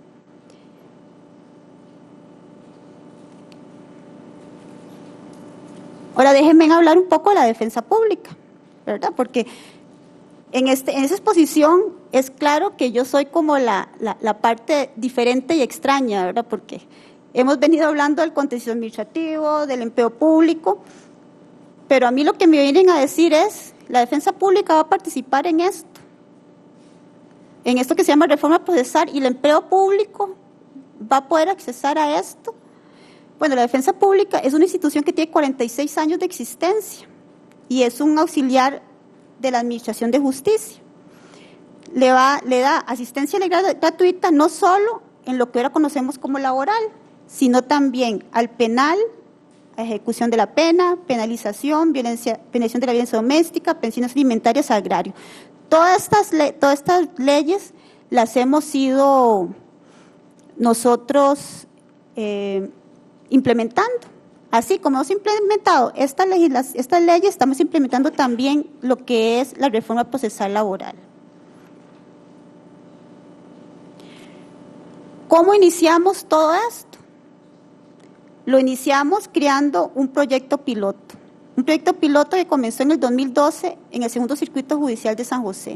Ahora déjenme hablar un poco de la defensa pública, ¿verdad? Porque en, este, en esa exposición es claro que yo soy como la, la, la parte diferente y extraña, ¿verdad? Porque hemos venido hablando del contencioso administrativo, del empleo público, pero a mí lo que me vienen a decir es, la defensa pública va a participar en esto, en esto que se llama reforma procesal, y el empleo público va a poder accesar a esto. Bueno, la defensa pública es una institución que tiene cuarenta y seis años de existencia y es un auxiliar de la Administración de Justicia. Le, va, le da asistencia legal gratuita no solo en lo que ahora conocemos como laboral, sino también al penal, a ejecución de la pena, penalización, violencia, penalización de la violencia doméstica, pensiones alimentarias, agrario. Todas estas, le, todas estas leyes las hemos ido nosotros eh, implementando. Así como hemos implementado esta legisla- estas leyes, estamos implementando también lo que es la reforma procesal laboral. ¿Cómo iniciamos todo esto? Lo iniciamos creando un proyecto piloto. Un proyecto piloto que comenzó en el dos mil doce en el Segundo Circuito Judicial de San José.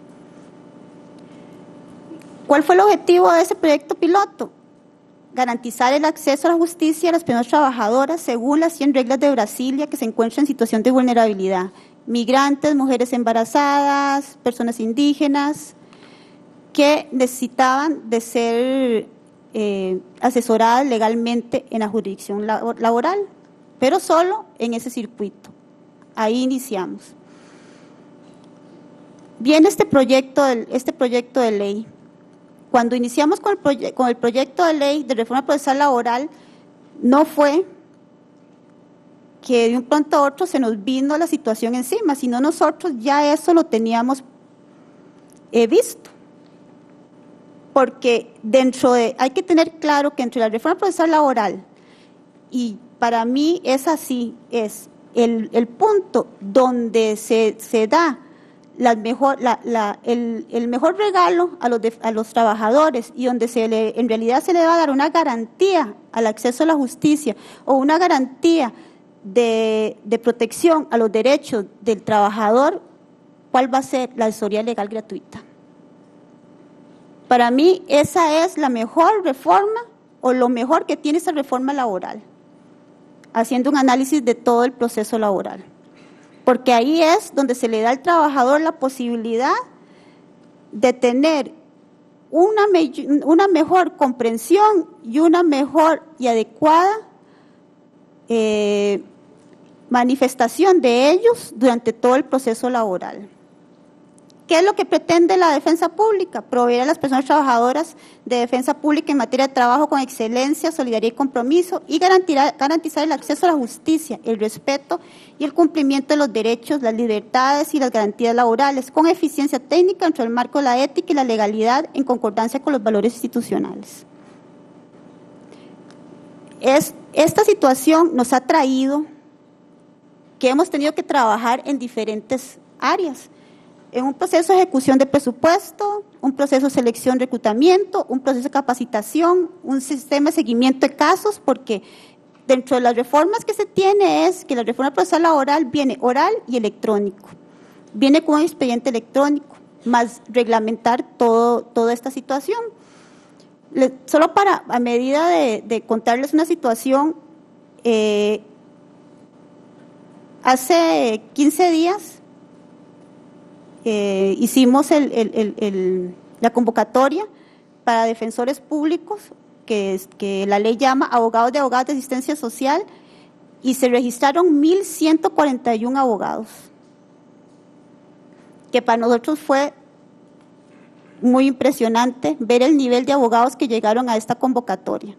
¿Cuál fue el objetivo de ese proyecto piloto? Garantizar el acceso a la justicia a las personas trabajadoras según las cien reglas de Brasilia que se encuentran en situación de vulnerabilidad. Migrantes, mujeres embarazadas, personas indígenas, que necesitaban de ser eh, asesoradas legalmente en la jurisdicción laboral, pero solo en ese circuito. Ahí iniciamos. Viene este proyecto, este proyecto de ley. Cuando iniciamos con el, proye- con el proyecto de ley de reforma procesal laboral, no fue que de un pronto a otro se nos vino la situación encima, sino nosotros ya eso lo teníamos eh, visto. Porque dentro de, hay que tener claro que entre la reforma procesal laboral, y para mí es así, es el, el punto donde se, se da la mejor, la, la, el, el mejor regalo a los, de, a los trabajadores y donde se le, en realidad se le va a dar una garantía al acceso a la justicia o una garantía de, de protección a los derechos del trabajador, ¿cuál va a ser? La asesoría legal gratuita. Para mí esa es la mejor reforma o lo mejor que tiene esa reforma laboral, haciendo un análisis de todo el proceso laboral. Porque ahí es donde se le da al trabajador la posibilidad de tener una, me, una mejor comprensión y una mejor y adecuada eh, manifestación de ellos durante todo el proceso laboral. ¿Qué es lo que pretende la defensa pública? Proveer a las personas trabajadoras de defensa pública en materia de trabajo con excelencia, solidaridad y compromiso y garantizar, garantizar el acceso a la justicia, el respeto y el cumplimiento de los derechos, las libertades y las garantías laborales con eficiencia técnica dentro del marco de la ética y la legalidad en concordancia con los valores institucionales. Es, esta situación nos ha traído que hemos tenido que trabajar en diferentes áreas. En un proceso de ejecución de presupuesto, un proceso de selección, reclutamiento, un proceso de capacitación, un sistema de seguimiento de casos, porque dentro de las reformas que se tiene es que la reforma procesal laboral viene oral y electrónico. Viene con un expediente electrónico, más reglamentar todo, toda esta situación. Le, solo para, a medida de, de contarles una situación, eh, hace quince días, Eh, hicimos el, el, el, el, la convocatoria para defensores públicos, que, es, que la ley llama abogados de abogadas de asistencia social, y se registraron mil ciento cuarenta y uno abogados, que para nosotros fue muy impresionante ver el nivel de abogados que llegaron a esta convocatoria.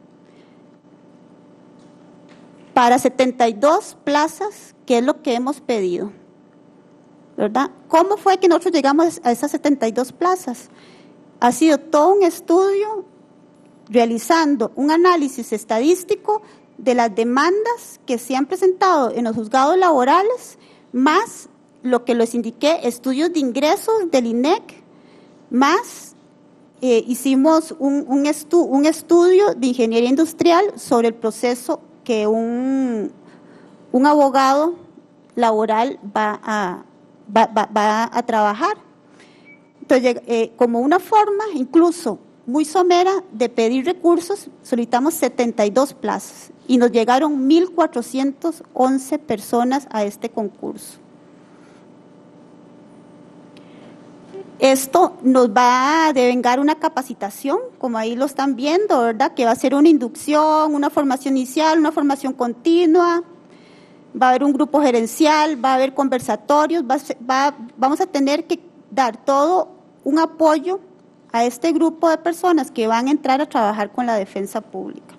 Para setenta y dos plazas, que es lo que hemos pedido, ¿verdad? ¿Cómo fue que nosotros llegamos a esas setenta y dos plazas? Ha sido todo un estudio realizando un análisis estadístico de las demandas que se han presentado en los juzgados laborales, más lo que les indiqué, estudios de ingresos del I N E C, más eh, hicimos un, un, estu, un estudio de ingeniería industrial sobre el proceso que un, un abogado laboral va a Va, va, va a trabajar. Entonces, eh, como una forma, incluso muy somera, de pedir recursos, solicitamos setenta y dos plazas y nos llegaron mil cuatrocientas once personas a este concurso. Esto nos va a devengar una capacitación, como ahí lo están viendo, ¿verdad? Que va a ser una inducción, una formación inicial, una formación continua. Va a haber un grupo gerencial, va a haber conversatorios, va, va, vamos a tener que dar todo un apoyo a este grupo de personas que van a entrar a trabajar con la defensa pública.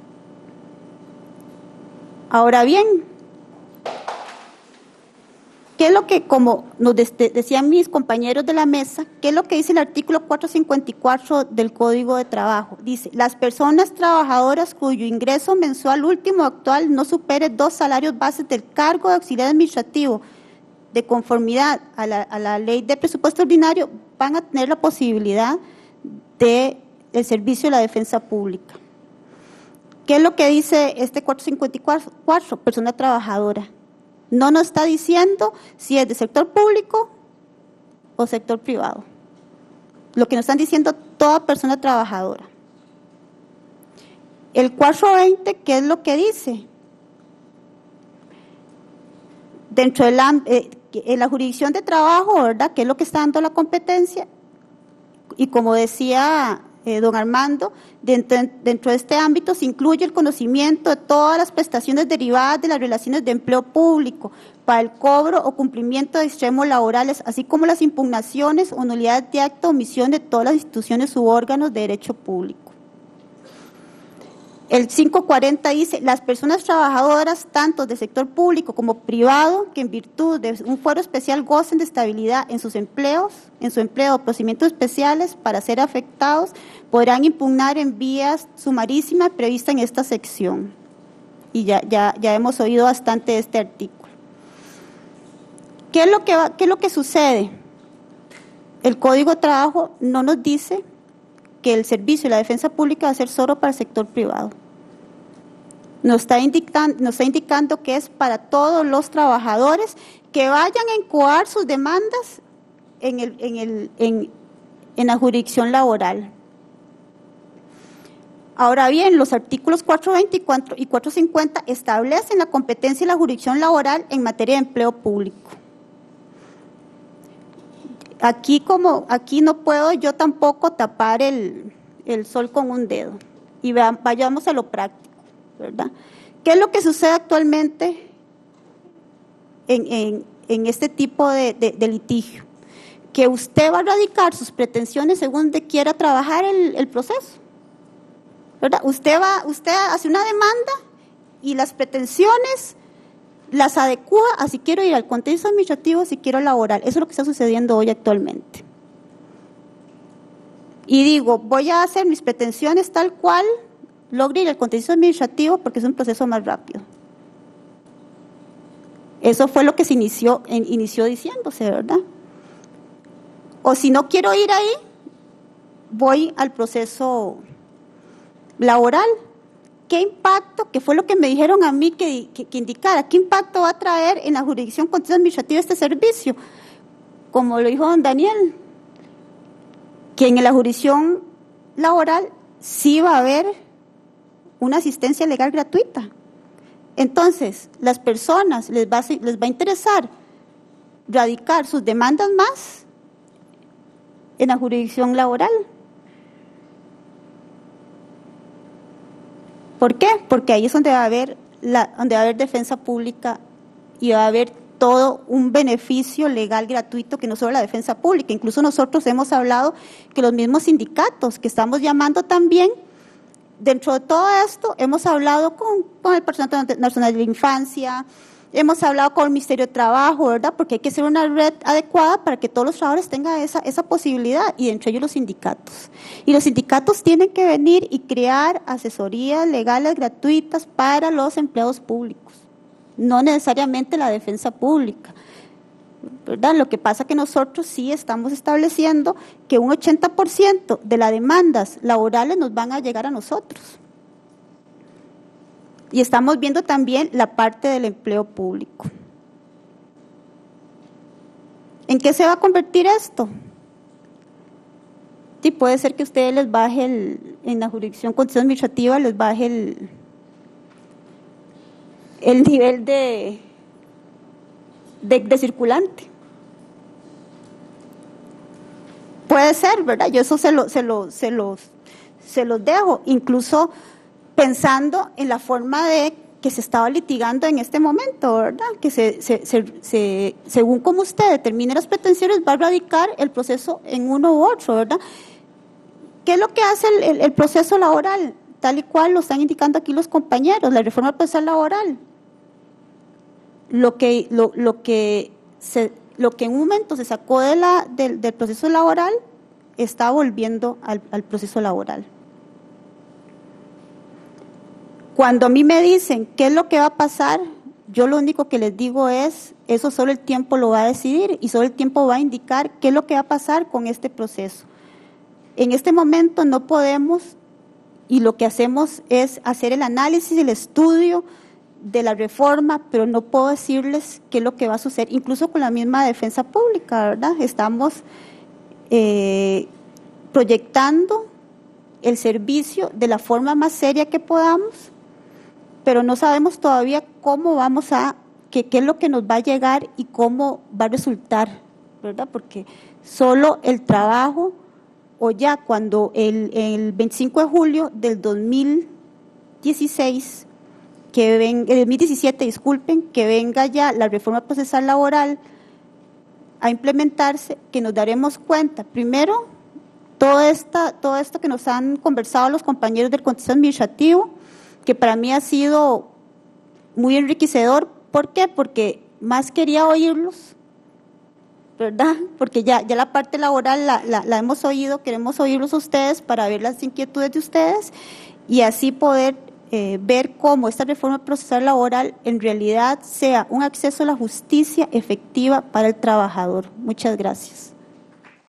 Ahora bien, ¿Qué es lo que, como nos de, decían mis compañeros de la mesa, qué es lo que dice el artículo cuatrocientos cincuenta y cuatro del Código de Trabajo? Dice, las personas trabajadoras cuyo ingreso mensual último actual no supere dos salarios bases del cargo de auxiliar administrativo, de conformidad a la, a la ley de presupuesto ordinario, van a tener la posibilidad de el servicio de la defensa pública. ¿Qué es lo que dice este cuatrocientos cincuenta y cuatro? Persona trabajadora. No nos está diciendo si es de sector público o sector privado. Lo que nos están diciendo toda persona trabajadora. El cuatrocientos veinte, ¿qué es lo que dice? Dentro de la, eh, en la jurisdicción de trabajo, ¿verdad? ¿Qué es lo que está dando la competencia? Y como decía eh, don Armando, dentro, dentro de este ámbito se incluye el conocimiento de todas las prestaciones derivadas de las relaciones de empleo público para el cobro o cumplimiento de extremos laborales, así como las impugnaciones o nulidades de acta o omisión de todas las instituciones u órganos de derecho público. El quinientos cuarenta dice, las personas trabajadoras, tanto del sector público como privado, que en virtud de un fuero especial gocen de estabilidad en sus empleos, en su empleo o procedimientos especiales para ser afectados, podrán impugnar en vías sumarísimas previstas en esta sección. Y ya, ya, ya hemos oído bastante de este artículo. ¿Qué es lo que va, qué es lo que sucede? El Código de Trabajo no nos dice que el servicio y la defensa pública va a ser solo para el sector privado. Nos está indicando, nos está indicando que es para todos los trabajadores que vayan a incoar sus demandas en, el, en, el, en, en la jurisdicción laboral. Ahora bien, los artículos cuatrocientos veinticuatro y cuatrocientos cincuenta establecen la competencia y la jurisdicción laboral en materia de empleo público. Aquí como aquí no puedo yo tampoco tapar el, el sol con un dedo y vean, vayamos a lo práctico, ¿verdad? ¿Qué es lo que sucede actualmente en, en, en este tipo de, de, de litigio? Que usted va a radicar sus pretensiones según de quiera trabajar el, el proceso, ¿verdad? Usted va, usted hace una demanda y las pretensiones las adecúa a si quiero ir al contexto administrativo, si quiero laboral. Eso es lo que está sucediendo hoy actualmente. Y digo, voy a hacer mis pretensiones tal cual, logre ir al contexto administrativo porque es un proceso más rápido. Eso fue lo que se inició, inició diciéndose, ¿verdad? O si no quiero ir ahí, voy al proceso laboral. ¿Qué impacto, que fue lo que me dijeron a mí que, que, que indicara, qué impacto va a traer en la jurisdicción contexto administrativa este servicio? Como lo dijo don Daniel, que en la jurisdicción laboral sí va a haber una asistencia legal gratuita. Entonces, las personas les va a, les va a interesar radicar sus demandas más en la jurisdicción laboral. ¿Por qué? Porque ahí es donde va a haber la, donde va a haber defensa pública y va a haber todo un beneficio legal gratuito que no solo la defensa pública. Incluso nosotros hemos hablado que los mismos sindicatos que estamos llamando también, dentro de todo esto, hemos hablado con, con el Personal Nacional de la Infancia, hemos hablado con el Ministerio de Trabajo, ¿verdad? Porque hay que hacer una red adecuada para que todos los trabajadores tengan esa, esa posibilidad, y entre ellos los sindicatos. Y los sindicatos tienen que venir y crear asesorías legales gratuitas para los empleados públicos, no necesariamente la defensa pública, ¿verdad? Lo que pasa que nosotros sí estamos estableciendo que un ochenta por ciento de las demandas laborales nos van a llegar a nosotros. Y estamos viendo también la parte del empleo público. ¿En qué se va a convertir esto? Sí, puede ser que a ustedes les baje, el, en la jurisdicción contexto administrativa, les baje el, el nivel de, de, de circulante. Puede ser, ¿verdad? Yo eso se, lo, se, lo, se, los, se los dejo. Incluso pensando en la forma de que se estaba litigando en este momento, ¿verdad? Que se, se, se, se, según como usted determine las pretensiones, va a radicar el proceso en uno u otro, ¿verdad? ¿Qué es lo que hace el, el, el proceso laboral? Tal y cual lo están indicando aquí los compañeros, la reforma procesal laboral. Lo que, lo, lo que se, lo que en un momento se sacó de la, del, del proceso laboral está volviendo al, al proceso laboral. Cuando a mí me dicen qué es lo que va a pasar, yo lo único que les digo es, eso solo el tiempo lo va a decidir y solo el tiempo va a indicar qué es lo que va a pasar con este proceso. En este momento no podemos, y lo que hacemos es hacer el análisis, el estudio de la reforma, pero no puedo decirles qué es lo que va a suceder, incluso con la misma defensa pública, ¿verdad? Estamos eh, proyectando el servicio de la forma más seria que podamos, pero no sabemos todavía cómo vamos a, qué, qué es lo que nos va a llegar y cómo va a resultar, ¿verdad? Porque solo el trabajo, o ya cuando el, el veinticinco de julio del dos mil dieciséis, que ven, el dos mil diecisiete, disculpen, que venga ya la reforma procesal laboral a implementarse, que nos daremos cuenta, primero, todo, esta, todo esto que nos han conversado los compañeros del Consejo Administrativo, que para mí ha sido muy enriquecedor. ¿Por qué? Porque más quería oírlos, ¿verdad? Porque ya, ya la parte laboral la, la, la hemos oído, queremos oírlos a ustedes para ver las inquietudes de ustedes y así poder eh, ver cómo esta reforma procesal laboral en realidad sea un acceso a la justicia efectiva para el trabajador. Muchas gracias.